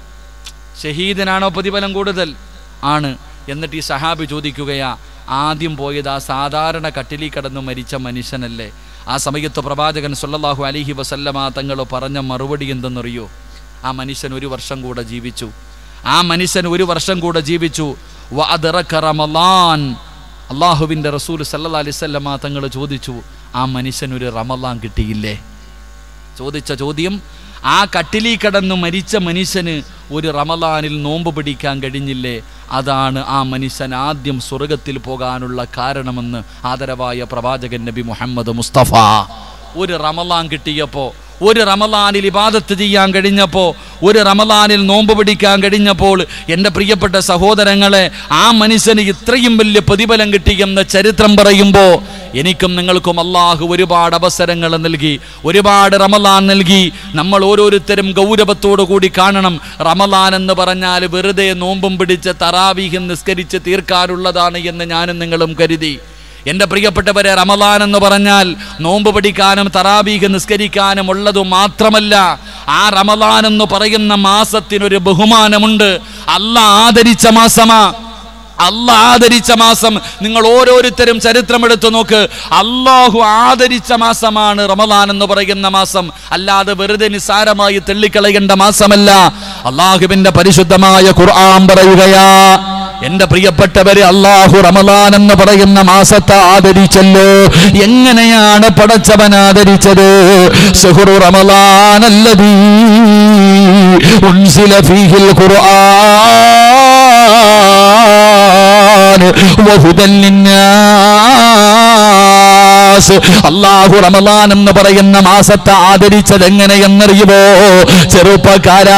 ഷഹീദനാണോ പ്രതിഫലം കൂടുതൽ? ആണ്. എന്നിട്ട് ഈ സഹാബി ചോദിക്കുകയാ, ആദ്യം പോയത് ആ സാധാരണ കട്ടിലിൽ കിടന്നു മരിച്ച മനുഷ്യനല്ലേ? ആ സമയത്ത് പ്രവാചകൻ സല്ലല്ലാഹു അലൈഹി വസല്ലമ തങ്ങൾ പറഞ്ഞ മറുപടി എന്തെന്നറിയോ? ആ മനുഷ്യൻ ഒരു വർഷം കൂടെ ജീവിച്ചു. ആ മനുഷ്യൻ ഒരു വർഷം കൂടെ ജീവിച്ചു. വഅദ്റക റമളാൻ. അള്ളാഹുവിൻ്റെ റസൂൽ സല്ലല്ലാഹു അലൈഹി വസല്ലമ തങ്ങൾ ചോദിച്ചു, ആ മനുഷ്യനൊരു റമളാൻ കിട്ടിയില്ലേ? ചോദിച്ച ചോദ്യം, ആ കട്ടിലിൽ കിടന്നു മരിച്ച മനുഷ്യന് ഒരു റമളാനിൽ നോമ്പ് പിടിക്കാൻ കഴിഞ്ഞില്ലേ? അതാണ് ആ മനുഷ്യൻ ആദ്യം സ്വർഗത്തിൽ പോകാനുള്ള കാരണമെന്ന് ആദരവായ പ്രവാചകൻ നബി മുഹമ്മദ് മുസ്തഫ. ഒരു റമളാൻ കിട്ടിയപ്പോൾ, ഒരു റമളാനിൽ ഇബാദത്ത് ചെയ്യാൻ കഴിഞ്ഞപ്പോൾ, ഒരു റമളാനിൽ നോമ്പ് പിടിക്കാൻ കഴിഞ്ഞപ്പോൾ, എൻ്റെ പ്രിയപ്പെട്ട സഹോദരങ്ങളെ, ആ മനുഷ്യന് ഇത്രയും വലിയ പ്രതിഫലം കിട്ടിയെന്ന ചരിത്രം പറയുമ്പോൾ എനിക്കും നിങ്ങൾക്കും അള്ളാഹു ഒരുപാട് അവസരങ്ങൾ നൽകി, ഒരുപാട് റമളാൻ നൽകി. നമ്മൾ ഓരോരുത്തരും ഗൗരവത്തോടു കൂടി കാണണം. റമളാൻ എന്ന് പറഞ്ഞാൽ വെറുതെ നോമ്പും പിടിച്ച് തറാവീഹ് നിസ്കരിച്ച് തീർക്കാനുള്ളതാണ് എന്ന് ഞാനും നിങ്ങളും കരുതി. എൻ്റെ പ്രിയപ്പെട്ടവരെ, റമളാൻ എന്ന് പറഞ്ഞാൽ നോമ്പ് പിടിക്കാനും തറാവീഹ് നിസ്കരിക്കാനും ഉള്ളത് മാത്രമല്ല. ആ റമളാൻ എന്ന് പറയുന്ന മാസത്തിനൊരു ബഹുമാനമുണ്ട്. അല്ലാഹ് ആദരിച്ച മാസമാ. അല്ലാഹ് ആദരിച്ച മാസം. നിങ്ങൾ ഓരോരുത്തരും ചരിത്രമെടുത്തു നോക്ക്. അല്ലാഹു ആദരിച്ച മാസമാണ് റമളാൻ എന്ന് പറയുന്ന മാസം. അല്ലാതെ വെറുതെ നിസ്സാരമായി തള്ളിക്കളയേണ്ട മാസമല്ല. അല്ലാഹുവിന്റെ പരിശുദ്ധമായ ഖുർആൻ പറയുകയാ,
എന്റെ പ്രിയപ്പെട്ടവരെ, അല്ലാഹു റമളാൻ എന്ന് പറയുന്ന മാസത്തെ ആദരിച്ചല്ലോ. എങ്ങനെയാണ് പടച്ചവൻ ആദരിച്ചത്? ശഹ്റു റമളാൻ അല്ലദീ ഉൻസില ഫീഹിൽ ഖുർആൻ വഹുദൻ ലിന്നാസ്. അല്ലാഹു റമളാൻ എന്ന് പറയുന്ന മാസത്തെ ആദരിച്ചത് എങ്ങനെയെന്നറിയുമോ? ചെറുപ്പക്കാരാ,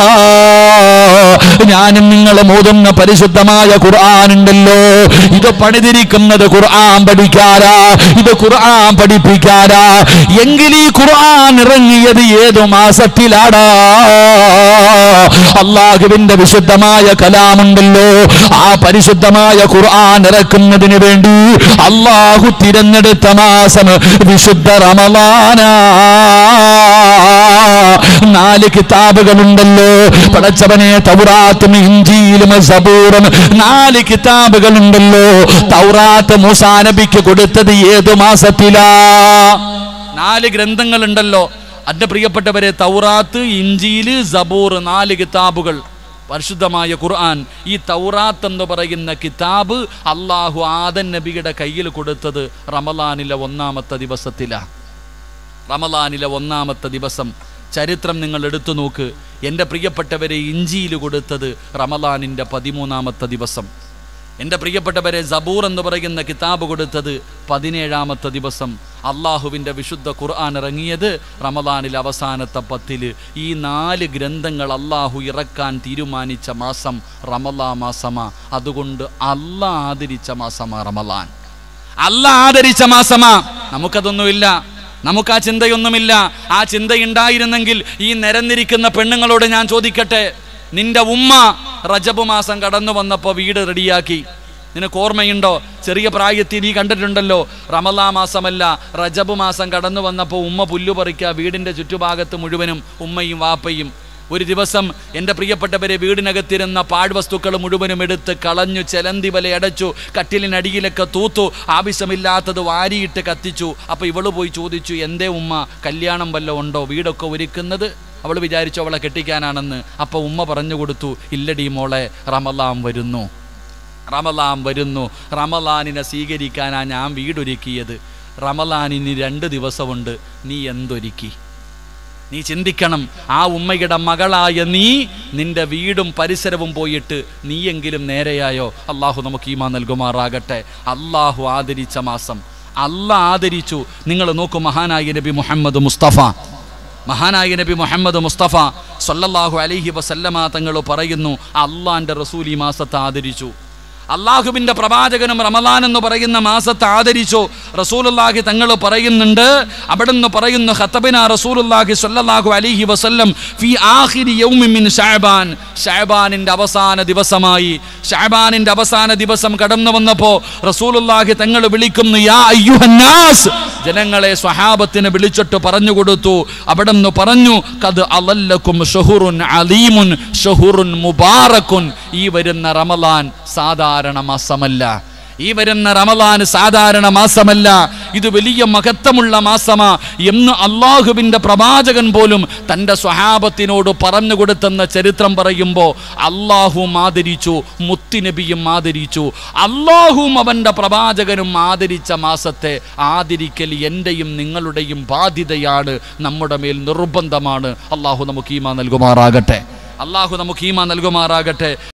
ഞാനും നിങ്ങളും ഓതുന്ന പരിശുദ്ധമായ ഖുർആൻ ഉണ്ടല്ലോ, ഇത് പണിതിരിക്കുന്നത് ഖുർആൻ പഠിക്കാരാ, ഇത് ഖുർആൻ പഠിപ്പിക്കാരാ. എങ്കിൽ ഈ ഖുർആൻ ഇറങ്ങിയത് ഏതു മാസത്തിലാടാ? അല്ലാഹുവിന്റെ വിശുദ്ധമായ കലാമുണ്ടല്ലോ, ആ പരിശുദ്ധമായ ഖുർആൻ ഇറക്കുന്നതിന് വേണ്ടി അല്ലാഹു തിരഞ്ഞെടുത്ത മാസം വിശുദ്ധ റമളാനാ. 4 കിതാബുകളുണ്ടല്ലോ പടച്ചവനെ, തൗറാത്തും ഇഞ്ചീലും സബൂറും 4 കിതാബുകളുണ്ടല്ലോ. തൗറാത്ത് മൂസാ നബിക്ക് കൊടുത്തത് ഏതു മാസത്തിലാ? 4 ഗ്രന്ഥങ്ങളുണ്ടല്ലോ എന്റെ പ്രിയപ്പെട്ടവരെ, തൗറാത്ത്, ഇഞ്ചീല്, സബൂർ, 4 കിതാബുകൾ, പരിശുദ്ധമായ ഖുർആൻ. ഈ തൗറാത്ത് എന്ന് പറയുന്ന കിതാബ് അല്ലാഹു ആദം നബിയുടെ കയ്യിൽ കൊടുത്തത് റമളാനിലെ 1-ാമത്തെ ദിവസത്തിലാണ്. റമളാനിലെ 1-ാമത്തെ ദിവസം ചരിത്രം നിങ്ങൾ എടുത്തു നോക്ക്. എൻ്റെ പ്രിയപ്പെട്ടവരെ, ഇഞ്ചീൽ കൊടുത്തത് റമളാനിൻ്റെ 13-ാമത്തെ ദിവസം. എൻ്റെ പ്രിയപ്പെട്ടവരെ, സബൂർ എന്ന് പറയുന്ന കിതാബ് കൊടുത്തത് 17-ാമത്തെ ദിവസം. അള്ളാഹുവിൻ്റെ വിശുദ്ധ ഖുർആൻ ഇറങ്ങിയത് റമളാനിൽ അവസാനത്തെ 10. ഈ 4 ഗ്രന്ഥങ്ങൾ അള്ളാഹു ഇറക്കാൻ തീരുമാനിച്ച മാസം റമളാൻ മാസമാ. അതുകൊണ്ട് അള്ളാഹ് ആദരിച്ച മാസമാ റമളാൻ. അള്ളാഹ് ആദരിച്ച മാസമാ. നമുക്കതൊന്നുമില്ല, നമുക്ക് ആ ചിന്തയൊന്നുമില്ല. ആ ചിന്തയുണ്ടായിരുന്നെങ്കിൽ ഈ നിരന്നിരിക്കുന്ന പെണ്ണുങ്ങളോട് ഞാൻ ചോദിക്കട്ടെ, നിന്റെ ഉമ്മ റജബ് മാസം കടന്നു വന്നപ്പോൾ വീട് റെഡിയാക്കി, നിനക്ക് ഓർമ്മയുണ്ടോ? ചെറിയ പ്രായത്തിൽ നീ കണ്ടിട്ടുണ്ടല്ലോ. റമളാൻ മാസമല്ല, റജബ് മാസം കടന്നു വന്നപ്പോൾ ഉമ്മ പുല്ലു പറിക്കുക, വീടിൻ്റെ ചുറ്റുഭാഗത്ത് മുഴുവനും ഉമ്മയും വാപ്പയും. ഒരു ദിവസം എൻ്റെ പ്രിയപ്പെട്ടവരെ, വീടിനകത്തിരുന്ന പാഴ്വസ്തുക്കൾ മുഴുവനും എടുത്ത് കളഞ്ഞു, ചെലന്തി വല അടച്ചു, കട്ടിലിനടിയിലൊക്കെ തൂത്തു, ആവശ്യമില്ലാത്തത് വാരിയിട്ട് കത്തിച്ചു. അപ്പോൾ ഇവള് പോയി ചോദിച്ചു, എന്തേ ഉമ്മ, കല്യാണം വല്ലതും ഉണ്ടോ? വീടൊക്കെ ഒരുക്കുന്നത്. അവൾ വിചാരിച്ചു അവളെ കെട്ടിക്കാനാണെന്ന്. അപ്പോൾ ഉമ്മ പറഞ്ഞു കൊടുത്തു, ഇല്ലടി മോളെ, റമളാൻ വരുന്നു, റമളാൻ വരുന്നു, റമളാനിനെ സ്വീകരിക്കാനാണ് ഞാൻ വീടൊരുക്കിയത്. റമളാനിന് 2 ദിവസമുണ്ട്, നീ എന്തൊരുക്കി? നീ ചിന്തിക്കണം. ആ ഉമ്മയുടെ മകളായ നീ നിന്റെ വീടും പരിസരവും പോയിട്ട് നീയെങ്കിലും നേരെയായോ? അള്ളാഹു നമുക്ക് ഈമാൻ നൽകുമാറാകട്ടെ. അള്ളാഹു ആദരിച്ച മാസം അള്ളാഹ് ആദരിച്ചു. നിങ്ങൾ നോക്കൂ, മഹാനായ നബി മുഹമ്മദ് മുസ്തഫ, മഹാനായ നബി മുഹമ്മദ് മുസ്തഫ സല്ലല്ലാഹു അലൈഹി വസല്ലമ തങ്ങൾ പറയുന്നു, അള്ളാന്റെ റസൂൽ ഈ മാസത്തെ ആദരിച്ചു. അള്ളാഹുവിൻ്റെ പ്രവാചകനും റമളാൻ എന്ന് പറയുന്ന മാസത്തെ ആദരിച്ചു. റസൂലുള്ളാഹി തങ്ങൾ പറയുന്നുണ്ട്, അവിടുന്ന് പറയുന്നു, ഖതബനാ റസൂലുള്ളാഹി സ്വല്ലല്ലാഹു അലൈഹി വസല്ലം ഫീ ആഖിരി യൗമിൻ മിൻ ശഅബാൻ. ശഅബാനിൻ്റെ അവസാന ദിവസമായി, ശഅബാനിൻ്റെ അവസാന ദിവസം കടന്നു വന്നപ്പോൾ റസൂലുള്ളാഹി തങ്ങൾ വിളിക്കുന്നു, യാ അയ്യുഹന്നാസ്, ജനങ്ങളെ, സ്വഹാബത്തിനെ വിളിച്ചിട്ട് പറഞ്ഞു കൊടുത്തു. അവിടുന്ന് പറഞ്ഞു, ഖദ് അളല്ലകും ശഹുറുൻ അലീമുൻ ശഹുറുൻ മുബാറകുൻ. ഈ വരുന്ന റമളാൻ സാധാരണ മാസമല്ല, ഈ വരുന്ന റമളാൻ സാധാരണ മാസമല്ല, ഇത് വലിയ മഹത്വമുള്ള മാസമാ എന്ന് അള്ളാഹുവിൻ്റെ പ്രവാചകൻ പോലും തൻ്റെ സ്വഹാബത്തിനോട് പറഞ്ഞു കൊടുത്തെന്ന ചരിത്രം പറയുമ്പോൾ അള്ളാഹുവും ആദരിച്ചു, മുത്തുനബിയും ആദരിച്ചു, അള്ളാഹുവും അവൻ്റെ പ്രവാചകനും ആദരിച്ച മാസത്തെ ആദരിക്കൽ എൻ്റെയും നിങ്ങളുടെയും ബാധ്യതയാണ്, നമ്മുടെ മേൽ നിർബന്ധമാണ്. അള്ളാഹു നമുക്ക് ഈമാൻ നൽകുമാറാകട്ടെ. അള്ളാഹു നമുക്ക് ഈമാൻ നൽകുമാറാകട്ടെ.